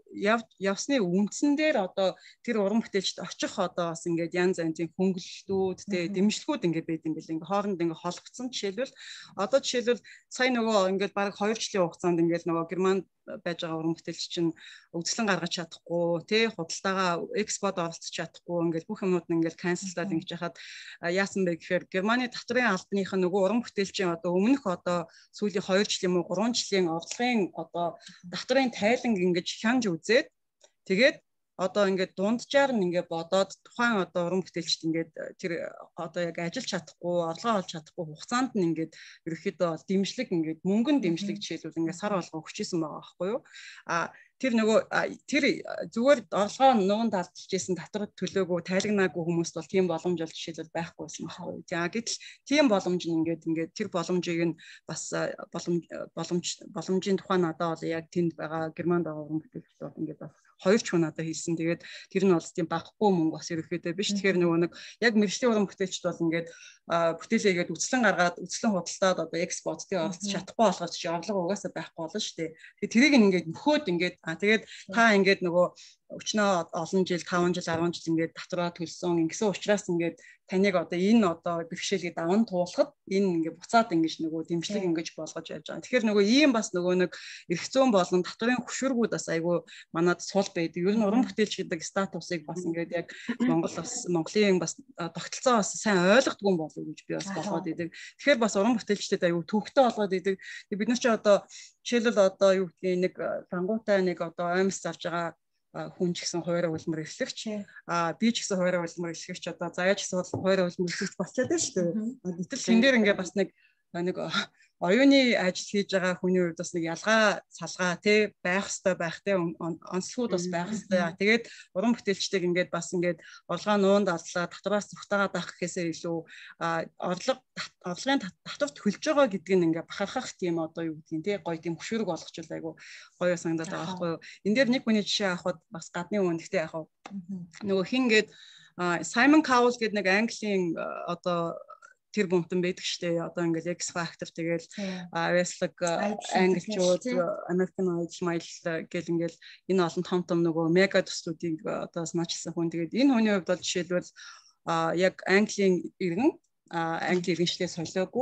[SPEAKER 2] явсны үндсэн дээр одоо тэр уран бүтээлчд очих одоо бас ингэж янз янзын хөнгөлөлтүүд тэ дэмжлэгүүд ингэж байд юм бэл ингэ хооронд ингэ холбогдсон жишээлбэл одоо жишээлбэл сая нөгөө ингэж баг хоёр жилийн хугацаанд ингэж нөгөө Германд байж байгаа уран бүтээлч чинь өгцлэн гаргаж чадахгүй тий худалдаагаа экспорт оролцож чадахгүй ингээд бүх юмнууд нь ингээд канселдаад ингэж яхад яасан бэ гэхээр Германы татварын албаных нь нөгөө уран бүтээлчийн одоо өмнөх одоо сүүлийн хоёр жил юм уу гурван жилийн орлогын одоо татварын тайланг ингэж хянж үзээд тэгээд одоо ингээд дунджаар нь ингээд бодоод тухайн одоо уран бүтээлчд ингээд тэр одоо яг ажиллаж чадахгүй, орлогоо олж чадахгүй хугацаанд нь ингээд ерөөхдөө дэмжлэг ингээд мөнгөн дэмжлэг жишээлбэл ингээд сар болгоо өгчээсэн байгаа байхгүй юу? А тэр нөгөө тэр зүгээр орлогоо нуун талдчихсэн татвар төлөөгүй, тайлагнаагүй хүмүүст бол тийм боломж бол жишээлбэл байхгүйсэн байхгүй юу? За гэтэл тийм боломж нь ингээд ингээд тэр боломжийг нь бас боломж боломж боломжийн тухай надад бол яг тэнд байгаа Германд байгаа уран бүтээлчд бол ингээд бас хоёр ч хүн надад хэлсэн. Тэгээд тэр нь бол тийм багахгүй мөнгө бас ерөөхдөө биш. Тэгэхээр нөгөө нэг яг мэргэжлийн уран бүтээлчд бол ингээд бүтээлээгээд үцлэн гаргаад үцлэн худалдаад одоо экспортын оролцож чадахгүй болгож чи орлого угаасаа байхгүй болно шүү дээ. Тэгээд тэрийг ингээд нөхөөд ингээд а тэгээд та ингээд нөгөө өчнөө олон жил таван жил арван жил ингээд татвараа төлсөн ингэсэн учраас ингээд таныг одоо энэ одоо бэрхшээлгээ даван туулахад энэ ингээд буцаад ингэж нөгөө дэмжлэг ингэж болгож яаж байгаа. Тэгэхээр нөгөө ийм бас нөгөө нэг эрх зүйн болон татварын хөшүүргүүд бас айгүй манад сул байдаг. Ер нь уран бүтээлч гэдэг статусыг бас ингээд яг Монгол бас Монголын бас тогтолцоо бас сайн ойлгохгүй юм болов уу гэж би бас болгоод идэг. Тэгэхээр бас уран бүтээлчдэд айгүй төвхтэй болгоод идэг. Бид нар ч одоо жишээлбэл одоо юу гэдгийг нэг рангуутай нэг одоо аймс зарж байгаа хүн ч гэсэн хуваарь хөлбөмбөр эхлэгч а би ч гэсэн хуваарь хөлбөмбөр эхлэгч одоо заяа ч гэсэн хуваарь хөлбөмбөр эхлэгч болчиход байна шүү дээ. Гэтэл энэ дээр ингээ бас нэг нэг оюуны ажил хийж байгаа хүний хувьд бас нэг ялгаа салгаа тий байх хэвээр байх тий онцлогуд бас байх хэвээр. Тэгээд уран бүтээлчдэг ингээд бас ингээд орлогоо нуунд алдлаа татвараас зүхтагаад байх гэхээсээ илүү орлого орлогын татварт хөлж байгаа гэдгийг ингээд бахархах тийм одоо юу гэдгийг тий гоё тийм хөшүүрэг болгочихвол айгу гоё санагдаад байгаа байхгүй юу. Энд дээр нэг хүний жишээ авахд бас гадны хүн гэхдээ яг нөгөө хин гээд Саймон Каул гэдэг нэг Английн одоо тэр бомтон байдаг штэ одоо ингээл X Factor тэгэл Wrestling англичууд American Idol майл гэл ингээл энэ олон том том нөгөө мега төслүүдийг одоо санаачилсан хүн тэгээд энэ хүний хувьд бол жишээлбэл яг Английн иргэн Англи иргэншлээ солиогүй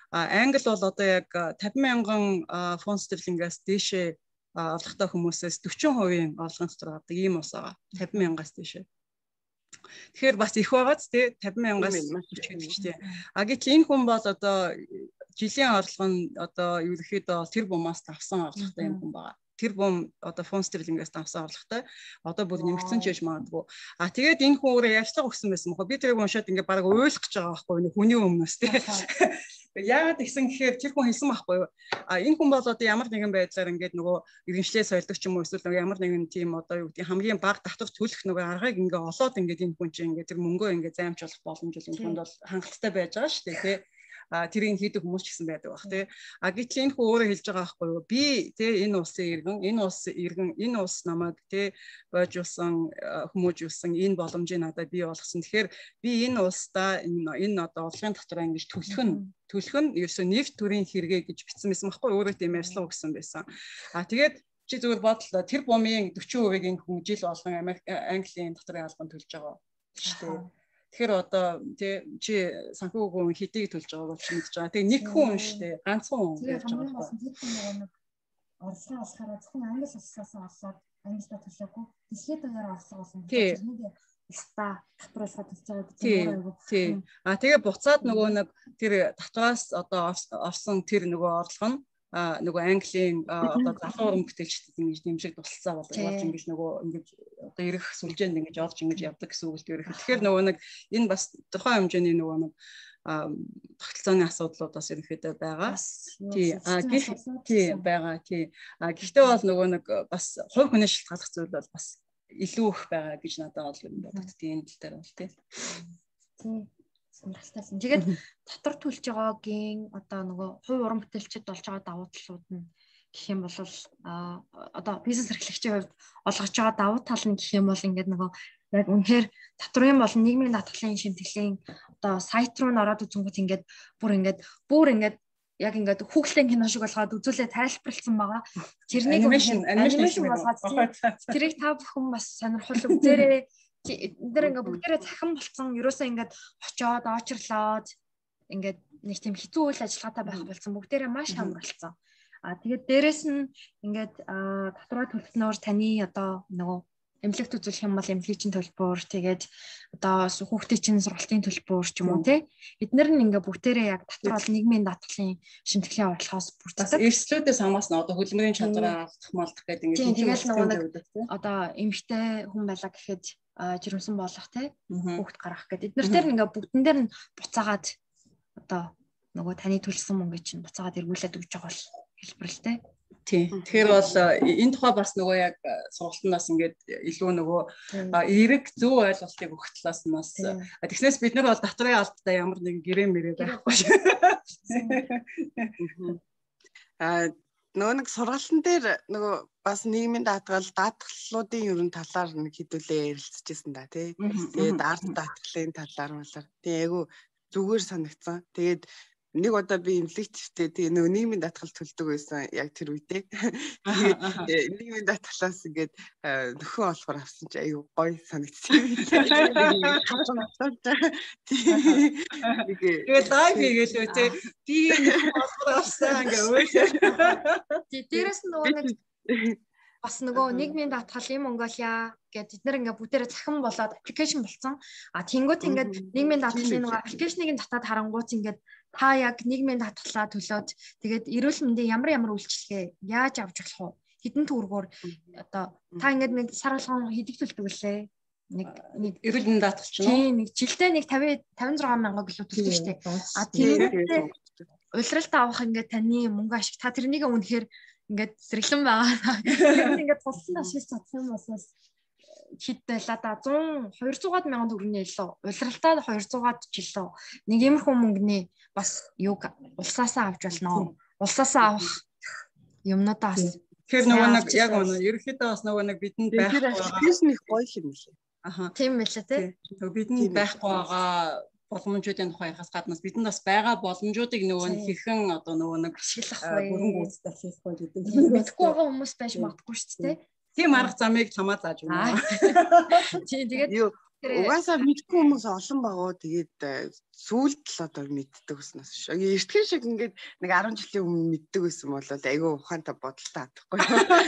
[SPEAKER 2] Англи бол одоо яг тавин мянган фунт стерлингээс дээшээ орлоготой хүмүүсээс дөрвөн хувийн орлогын дотор авдаг ийм ус байгаа. тавин мянгаас дээшээ. Тэгэхээр бас их байгааз тий тавин мянгаас гэдэг ч тий. А гэтэл энэ хүн бол одоо жилийн орлого нь одоо ерөөхдөө тэр бумаас авсан орлоготой юм хүн байгаа. Тэр бум одоо фунт стерлингээс авсан орлоготой одоо бүр нэмэгдсэн ч гэж магадгүй. А тэгээд энэ хүн өөрөө ярьцлага өгсөн байсан мөхөө. Би тэрийг уншаад ингээд бараг ойлгох гэж байгаа байхгүй юу? Хүний өмнөөс тий. Яагаад гэсэн гэхээр тэр хүн хэлсэн байхгүй юу? А энэ хүн бол одоо ямар нэгэн байдлаар ингээд нөгөө иргэншлээ сольдог ч юм уу эсвэл нөгөө ямар нэгэн тийм одоо юу гэдэг хамгийн бага татвар төлөх нөгөө аргыг ингээд олоод ингээд энэ хүн чинь ингээд тэр мөнгөө ингээд займжуулах боломж энэ хүнд бол хангалттай байж байгаа шүү дээ тий. А тэрийг хийдэг хүмүүс ч гэсэн байдаг баг тий. А гэтэл энэ хүн өөрөө хэлж байгаа байхгүй юу? Би тий энэ улсын иргэн, энэ улс иргэн, энэ улс намайг тий бойжуулсан, хүмүүжүүлсэн энэ боломжийг надад бий болгосон. Тэгэхээр би энэ улсдаа энэ энэ одоо орлогын татвараа ингэж төлөх нь төлөх нь ерөөсөө нэг төрлийн хэрэгэ гэж бичсэн байсан байхгүй юу? Өөрөө тийм ярьслага өгсөн байсан. А тэгээд чи зүгээр бодлоо тэр бумын дөрвөн хувийг энэ хүн жил болгон Америк Английн татварын албан төлж байгаа шүү дээ. Тэгэхээр одоо тий чи санхүүгийн хэдийг төлж байгааг бол чи мэдж байгаа. Тэгээ нэг хүн шүү дээ. Ганцхан хүн гэж байгаа байна.
[SPEAKER 1] Орлого олохоор зөвхөн англи улсаас олсоод англиар төлөөгүй. Дэлхийд даяар орлого олсон. Тэрнийг ста татварлахад төлж байгаа.
[SPEAKER 2] Тий. А тэгээ буцаад нөгөө нэг тэр татвараас одоо орсон тэр нөгөө орлого нь а нөгөө Английн одоо залуу уран бүтээлчдэд ингэж дэмжиг тусалцаа болж ингэж нөгөө ингэж одоо ирэх сүлжээнд ингэж орж ингэж явдаг гэсэн үг л дээ. Тэгэхээр нөгөө нэг энэ бас тухайн хэмжээний нөгөө нэг тогтолцооны асуудлууд бас ерөнхийдөө байгаа. Тий. А тий байгаа. Тий. А гэхдээ бол нөгөө нэг бас хувь хүний шалтгааллах зүйл бол бас илүү их байгаа гэж надад бол юм бодогдтiin энэ тал дээр бол тий.
[SPEAKER 1] Тий. Сонирхолтой. Тэгээд татвар төлж байгаагийн одоо нөгөө хувь уран бүтээлчд болж байгаа давуу талууд нь гэх юм бол а одоо бизнес эрхлэгчийн хувьд олгож байгаа давуу тал нь гэх юм бол ингээд нөгөө яг үнэхээр татварын болон нийгмийн даатгалын шимтгэлийн одоо сайт руу н ороод үзэнгүүт ингээд бүр ингээд бүр ингээд яг ингээд хүүхэлдэйн кино шиг болгоод үзүүлээ тайлбарлсан байгаа. Тэрнийг анимашн болгоод тэрийг та бүхэн бас сонирхол үзээрэй. Эндэр ингээ бүгдээрээ цахим болцсон. Ерөөсөө ингээд очоод очрлоод ингээд нэг тийм хэцүү үйл ажиллагаатай байх болсон. Бүгдээрээ маш амар болцсон. А тэгээд дээрэс нь ингээд татвараа төлснөөр таны одоо нөгөө эмнэлэгт үзүүлэх юм бол эмнэлгийн төлбөр тэгээд одоо хүүхдийн чинь сургалтын төлбөр ч юм уу тий. Эднэр нь ингээ бүгдээрээ яг татвар бол нийгмийн даатгалын шимтгэлийн орлогоос бүрддэг.
[SPEAKER 2] Эрсдлүүдээс хамаасна одоо хөдөлмөрийн чадвараа авах малдах гэдэг ингээ
[SPEAKER 1] тэгэл нөгөө одоо эмэгтэй хүн байлаа гэхэд жирэмсэн болох тий хүүхд гаргах гэдэг. Эднэр тэр ингээ бүгдэн дээр нь буцаагаад одоо нөгөө таны төлсөн мөнгө чинь буцаагаад эргүүлээд өгч байгаа бол хэлбэрэлтэй.
[SPEAKER 2] Тий. Тэгэхээр бол энэ тухай бас нөгөө яг сургалтанаас ингээд илүү нөгөө эрэг зөв ойлголтыг өгөх талаас нь бас тэгснээс бид нар бол татварын албатай ямар нэгэн гэрээ мэрээ байхгүй шүү.
[SPEAKER 3] А нөгөө нэг сургалтын дээр нөгөө бас нийгмийн даатгал даатгаллуудын ерөн талаар нэг хэдүүлээ ярилцчихсан да тий. Тэгээд арт даатгалын талаар малаар тий айгу зүгээр санагдсан. Тэгээд нэг удаа би эмнэлэгчтэй тэгээ нөгөө нийгмийн даатгал төлдөг байсан яг тэр үедээ. Тэгээд нийгмийн даатгалаас ингээд нөхөн олохоор авсан чи аюу гоё санагдсан.
[SPEAKER 2] Тэгээд лайв хийгээл үү би нөхөн олохоор авсан ингээ өөрөөр.
[SPEAKER 1] Дээрээс нь нөгөө нэг бас нөгөө нийгмийн даатгалын Монголиа гэдэг эдгээр ингээ бүгдээрээ цахим болоод аппликейшн болцсон. А тэнгуут ингээд нийгмийн даатгалын нөгөө аппликейшнийг нь татаад харангуут ингээд та яг нийгмийн даатгалаа төлөөд тэгээд эрүүл мэндийн ямар ямар үйлчилгээ яаж авч болох вэ? Хэдэн төгрөгөөр одоо та ингээд нэг сар болгон хэдийг төлдөг лээ? Нэг нэг
[SPEAKER 2] эрүүл мэндийн даатгал ч
[SPEAKER 1] юм. Нэг жилдээ нэг тавин тавин зургаан мянга гэлөө төлдөг шүү дээ. А тийм улиралт авах ингээд таны мөнгө ашиг та тэрнийг үнэхээр ингээд зэрэглэн байгаа. Тэр ингээд тулсан ашиглаж чадсан юм болоос хэд байлаа да зуун хоёр зуугаад мянган төгрөгийн илүү улиралтаа хоёр зуугаад жилөө нэг иймэрхүү мөнгөний бас юг улсаасаа авч болно. Улсаасаа авах юмнуудаа бас
[SPEAKER 2] тэгэхээр нөгөө нэг яг нөгөө ерөнхийдөө бас нөгөө нэг бидэнд байх
[SPEAKER 3] байгаа их гоё юм лээ.
[SPEAKER 2] Аха
[SPEAKER 1] тийм байлаа тий.
[SPEAKER 2] Бидэнд байхгүй байгаа боломжуудын тухайхаас гаднаас бидэнд бас байгаа боломжуудыг нөгөө нь хэрхэн одоо нөгөө нэг
[SPEAKER 1] ашиглах вэ?
[SPEAKER 2] Бүрэн гүйцэд ашиглах вэ гэдэг нь
[SPEAKER 1] мэдгүй байгаа хүмүүс байж магадгүй шүү дээ.
[SPEAKER 2] Тийм арга замыг чамаа зааж өгнө.
[SPEAKER 1] Тий тэгээд
[SPEAKER 3] Угаасаа мэдгүй хүмүүс олон байгаа. Тэгээд сүүлд л одоо мэддэг уснаас шүү. Эртхэн шиг ингээд нэг арван жилийн өмнө мэддэг байсан бол айгүй ухаантай бодолтой хатахгүй.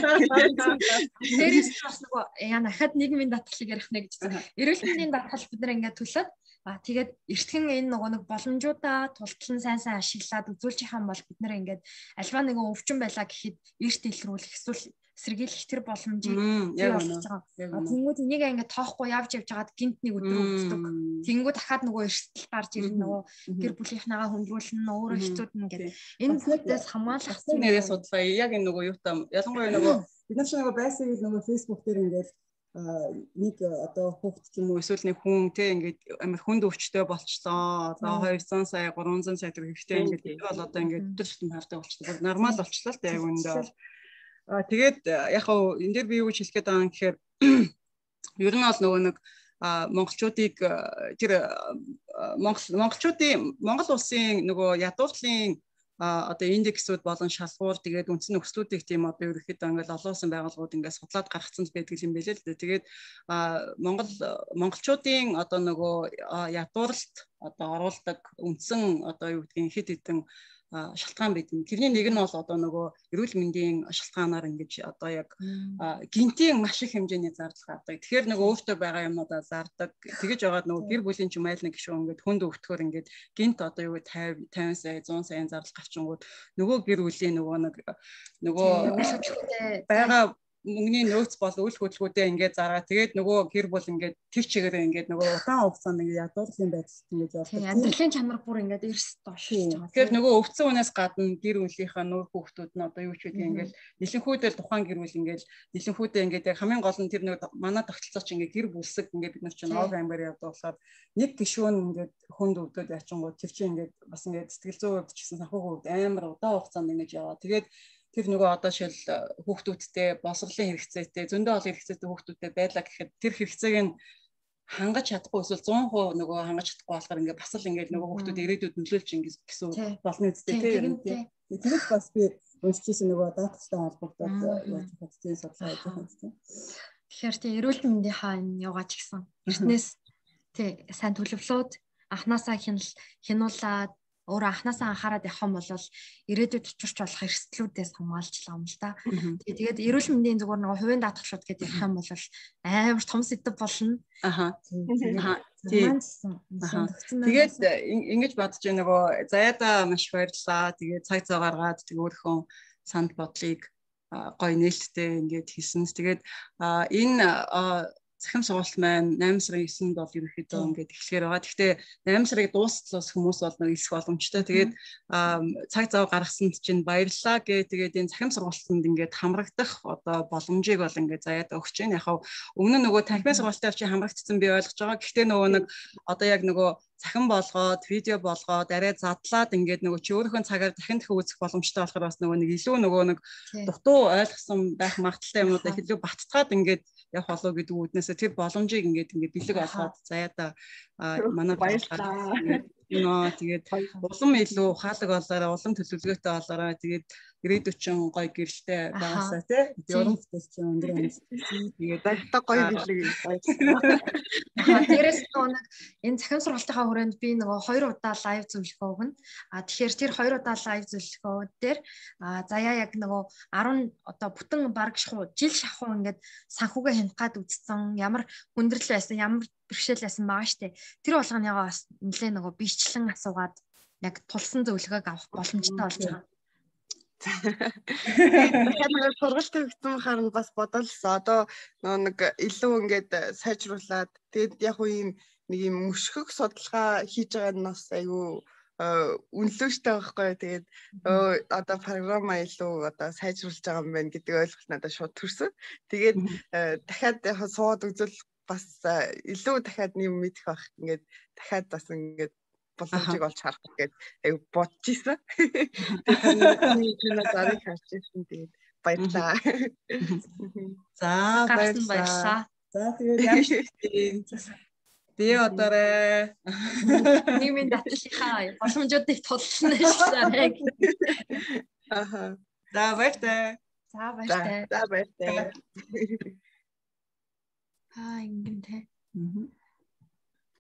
[SPEAKER 1] Дээрээс нь бас нөгөө яа нахад нийгмийн даатгалыг ярих нэ гэж байна. Эрүүл мэндийн даатгал бид нар ингээд төлөөд аа тэгээд эртхэн энэ нөгөө нэг боломжуудаа тултлан сайн сайн ашиглаад үзүүлж хаан бол бид нар ингээд альва нэгэн өвчин байлаа гэхэд эрт илрүүлэх эсвэл сэргийлэх тэр боломжийг
[SPEAKER 2] яг
[SPEAKER 1] болж байгаа. Тэнгүүд энийг ингээд тоохгүй явж явж хагаад гинт нэг өдөр өвддөг. Тэнгүүд дахиад нөгөө эрсдэл гарч ирнэ нөгөө гэр бүлийнхнээгаа хөндрүүлнэ өөрөө хэцүүднэ гэдэг. Энэ бүхнээс хамгаалах
[SPEAKER 2] нэрээ судлаа. Яг энэ нөгөө юутай ялангуяа нөгөө бид нар ч нөгөө байсаг л нөгөө фэйсбુક дээр ингээд нэг одоо хүүхд ч юм уу эсвэл нэг хүн те ингээд амар хүнд өвчтөй болчихлоо. Одоо двести сая триста сая төгрөг хэрэгтэй ингээд энэ бол одоо ингээд өдөр шатны хавтай болчихлоо. Нормал болчихлоо л те яг үндэ бол. А тэгээд яг хаа энэ дээр би юу гэж хэлэх гээд байгаа юм гэхээр ер нь бол нөгөө нэг монголчуудыг тэр монгол монголчуудын Монгол улсын нөгөө ядуурлын одоо индексүүд болон шалгуур тэгээд үндсэн нөхцлүүдийг тийм одоо ерөөхдөө ингээл олон улсын байгууллагууд ингээд судлаад гаргацсан байдаг юм байлээ л дээ. Тэгээд Монгол монголчуудын одоо нөгөө ядуурлалт одоо оруулдаг үндсэн одоо юу гэдгийг хэд хэдэн шалтгаан байдаг. Тэрний нэг нь бол одоо нөгөө эрүүл мэндийн шалтгаанаар ингэж одоо яг гинтийн маш их хэмжээний зардал гардаг. Тэгэхээр нөгөө өөртөө байгаа юмнуудаа зардаг. Тэгэж яваад нөгөө гэр бүлийн ч юм айл нэг гişүү ингээд хүнд өвтгөр ингээд гинт одоо юу пятьдесят пятьдесят сая сто сая зардал гарчингууд нөгөө гэр бүлийн нөгөө нэг нөгөө байгаа мөнгөний нөөц бол үйл хөдлөлгүүдээ ингээд зараа. Тэгээд нөгөө гэр бүл ингээд тэр чигээрээ ингээд нөгөө удаан хугацаанд ингээд ядуурлын байдал ингэж болдог.
[SPEAKER 1] Амьдралын чанар бүр ингээд эрс доош.
[SPEAKER 2] Тэгэхээр нөгөө өвдсөн хүнээс гадна гэр бүлийнхаа нөр хүүхдүүд нь одоо юу ч үгүй ингээд нэлэнхүүдэл тухайн гэр бүл ингээд нэлэнхүүдээ ингээд яг хамгийн гол нь тэр нөгөө манай тогтолцоо ч ингээд гэр бүлсэг ингээд бид нар чинь ног амбар явдаг болохоор нэг гишүүн ингээд хүнд өвдөд ячингууд тэр чинь ингээд бас ингээд сэтгэл зүйн хувьд ч гэсэн санхүүгийн хувьд амар удаан хугацаанд ингэж яваа. Тэгээд тэр нөгөө одоо шил хүүхдүүдтэй босрлын хэрэгцээтэй зөндөө олон хэрэгцээтэй хүүхдүүдтэй байлаа гэхэд тэр хэрэгцээг нь хангаж чадахгүй эсвэл зуун хувь нөгөө хангаж чадахгүй болохоор ингээд бас л ингээд нөгөө хүүхдүүд ирээдүйд нөлөөлж ингээд гэсэн болно үстэй тийм. Тэгээд бас би уншижсэн нөгөө даатгалтай холбогдоод яаж хэвчээ судалгаа хийж байгаа юм тийм.
[SPEAKER 1] Тэгэхээр тийм эрүүл мэндийнхаа энэ яваач гэсэн. Эртнээс тий сайн төлөвлөөд анханасаа хянуулаад өөр анханасаа анхаарад явах юм бол ирээдүйд учирч болох эрсдлүүдээс хамгаалчлаа юм л да. Тэгээд эрүүл мэндийн зүгээр нэг хувийн даатгалууд гэдэг ярих юм бол амар том сэдв болно.
[SPEAKER 2] Аха. Тэгээд ингэж бодож байна нөгөө заяада маш баярлалаа. Тэгээд цаг зав гаргаад тэг өөрийнхөө санд бодлыг гоё нээлттэй ингээд хийсэн. Тэгээд энэ захим сургалт маань найман сарын есэнд бол ерөөхдөө ингээд эхлэхээр байгаа. Гэхдээ найман сарыг дуустлаас хүмүүс бол нэг элсэх боломжтой. Тэгээд цаг зав гаргасанд чинь баярлалаа гэ. Тэгээд энэ захим сургалтанд ингээд хамрагдах одоо боломжийг бол ингээд заяад өгч байна. Яг өмнө нь нөгөө танхимын сургалтаар чи хамрагдсан би ойлгож байгаа. Гэхдээ нөгөө нэг одоо яг нөгөө захин болгоод видео болгоод арай задлаад ингээд нөгөө чи өөрийнхөө цагаар дахин дахин үзэх боломжтой болохоор бас нөгөө нэг илүү нөгөө нэг дутуу ойлгосон байх магадaltaй юмудаа илүү баттгаад ингээд явах болов гэдэг үүднээсээ тэр боломжийг ингээд ингээд бэлэг олгоод заяада манай баярлалаа. Нөө тэгээд улам илүү ухаалаг болоорой, улам төлөвлөгөөтэй болоорой. Тэгээд ирээдүйд чинь гоё гэрэлтэй байгаасаа тий. Уран бүтээлч өндөр амжилт. Тэгээд
[SPEAKER 3] баяртай гоё бэлэг
[SPEAKER 1] баярлалаа. Тэрээс нэг энэ захин сургалтынхаа хүрээнд би нөгөө хоёр удаа лайв зөвлөгөө өгнө. А тэгэхээр тэр хоёр удаа лайв зөвлөгөө дээр заяа яг нөгөө десять одоо бүтэн баг шахуу жил шахуу ингээд санхүүгээ хянахад үзсэн ямар хүндрэл байсан, ямар бэрхшээл байсан байгаа штэ. Тэр болгоныгоо бас нэлээ нөгөө бичлэн асуугаад яг тулсан зөвлөгөөг авах боломжтой болж байгаа.
[SPEAKER 3] Тэгэхээр сургалтын өгсөн харин бас бодолсон. Одоо нэг илүү ингээд сайжруулад тэгээд яг уу ийм нэг юм мөшгөх судалгаа хийж байгаа нь бас айгүй үнэлүүштэй байхгүй. Тэгээд одоо програма илүү одоо сайжруулж байгаа юм байна гэдэг ойлголт надад шууд төрсөн. Тэгээд дахиад яг сууд үзэл бас илүү дахиад нэм мэдэх байх. Ингээд дахиад бас ингээд боломжийг олж харах гэдэг аяг бодож ирсэн. Тэгээд энэ зарыг харж ирсэн. Тэгээд баярлалаа.
[SPEAKER 2] За баярлалаа. За тэгээд яаж би одоорой
[SPEAKER 1] нийгмийн даатгалынхаа боломжуудыг тулсан шээ.
[SPEAKER 2] Аха. За баяртай.
[SPEAKER 1] За баяртай.
[SPEAKER 3] За баяртай.
[SPEAKER 1] Аа ингэнтэй.
[SPEAKER 2] Мм.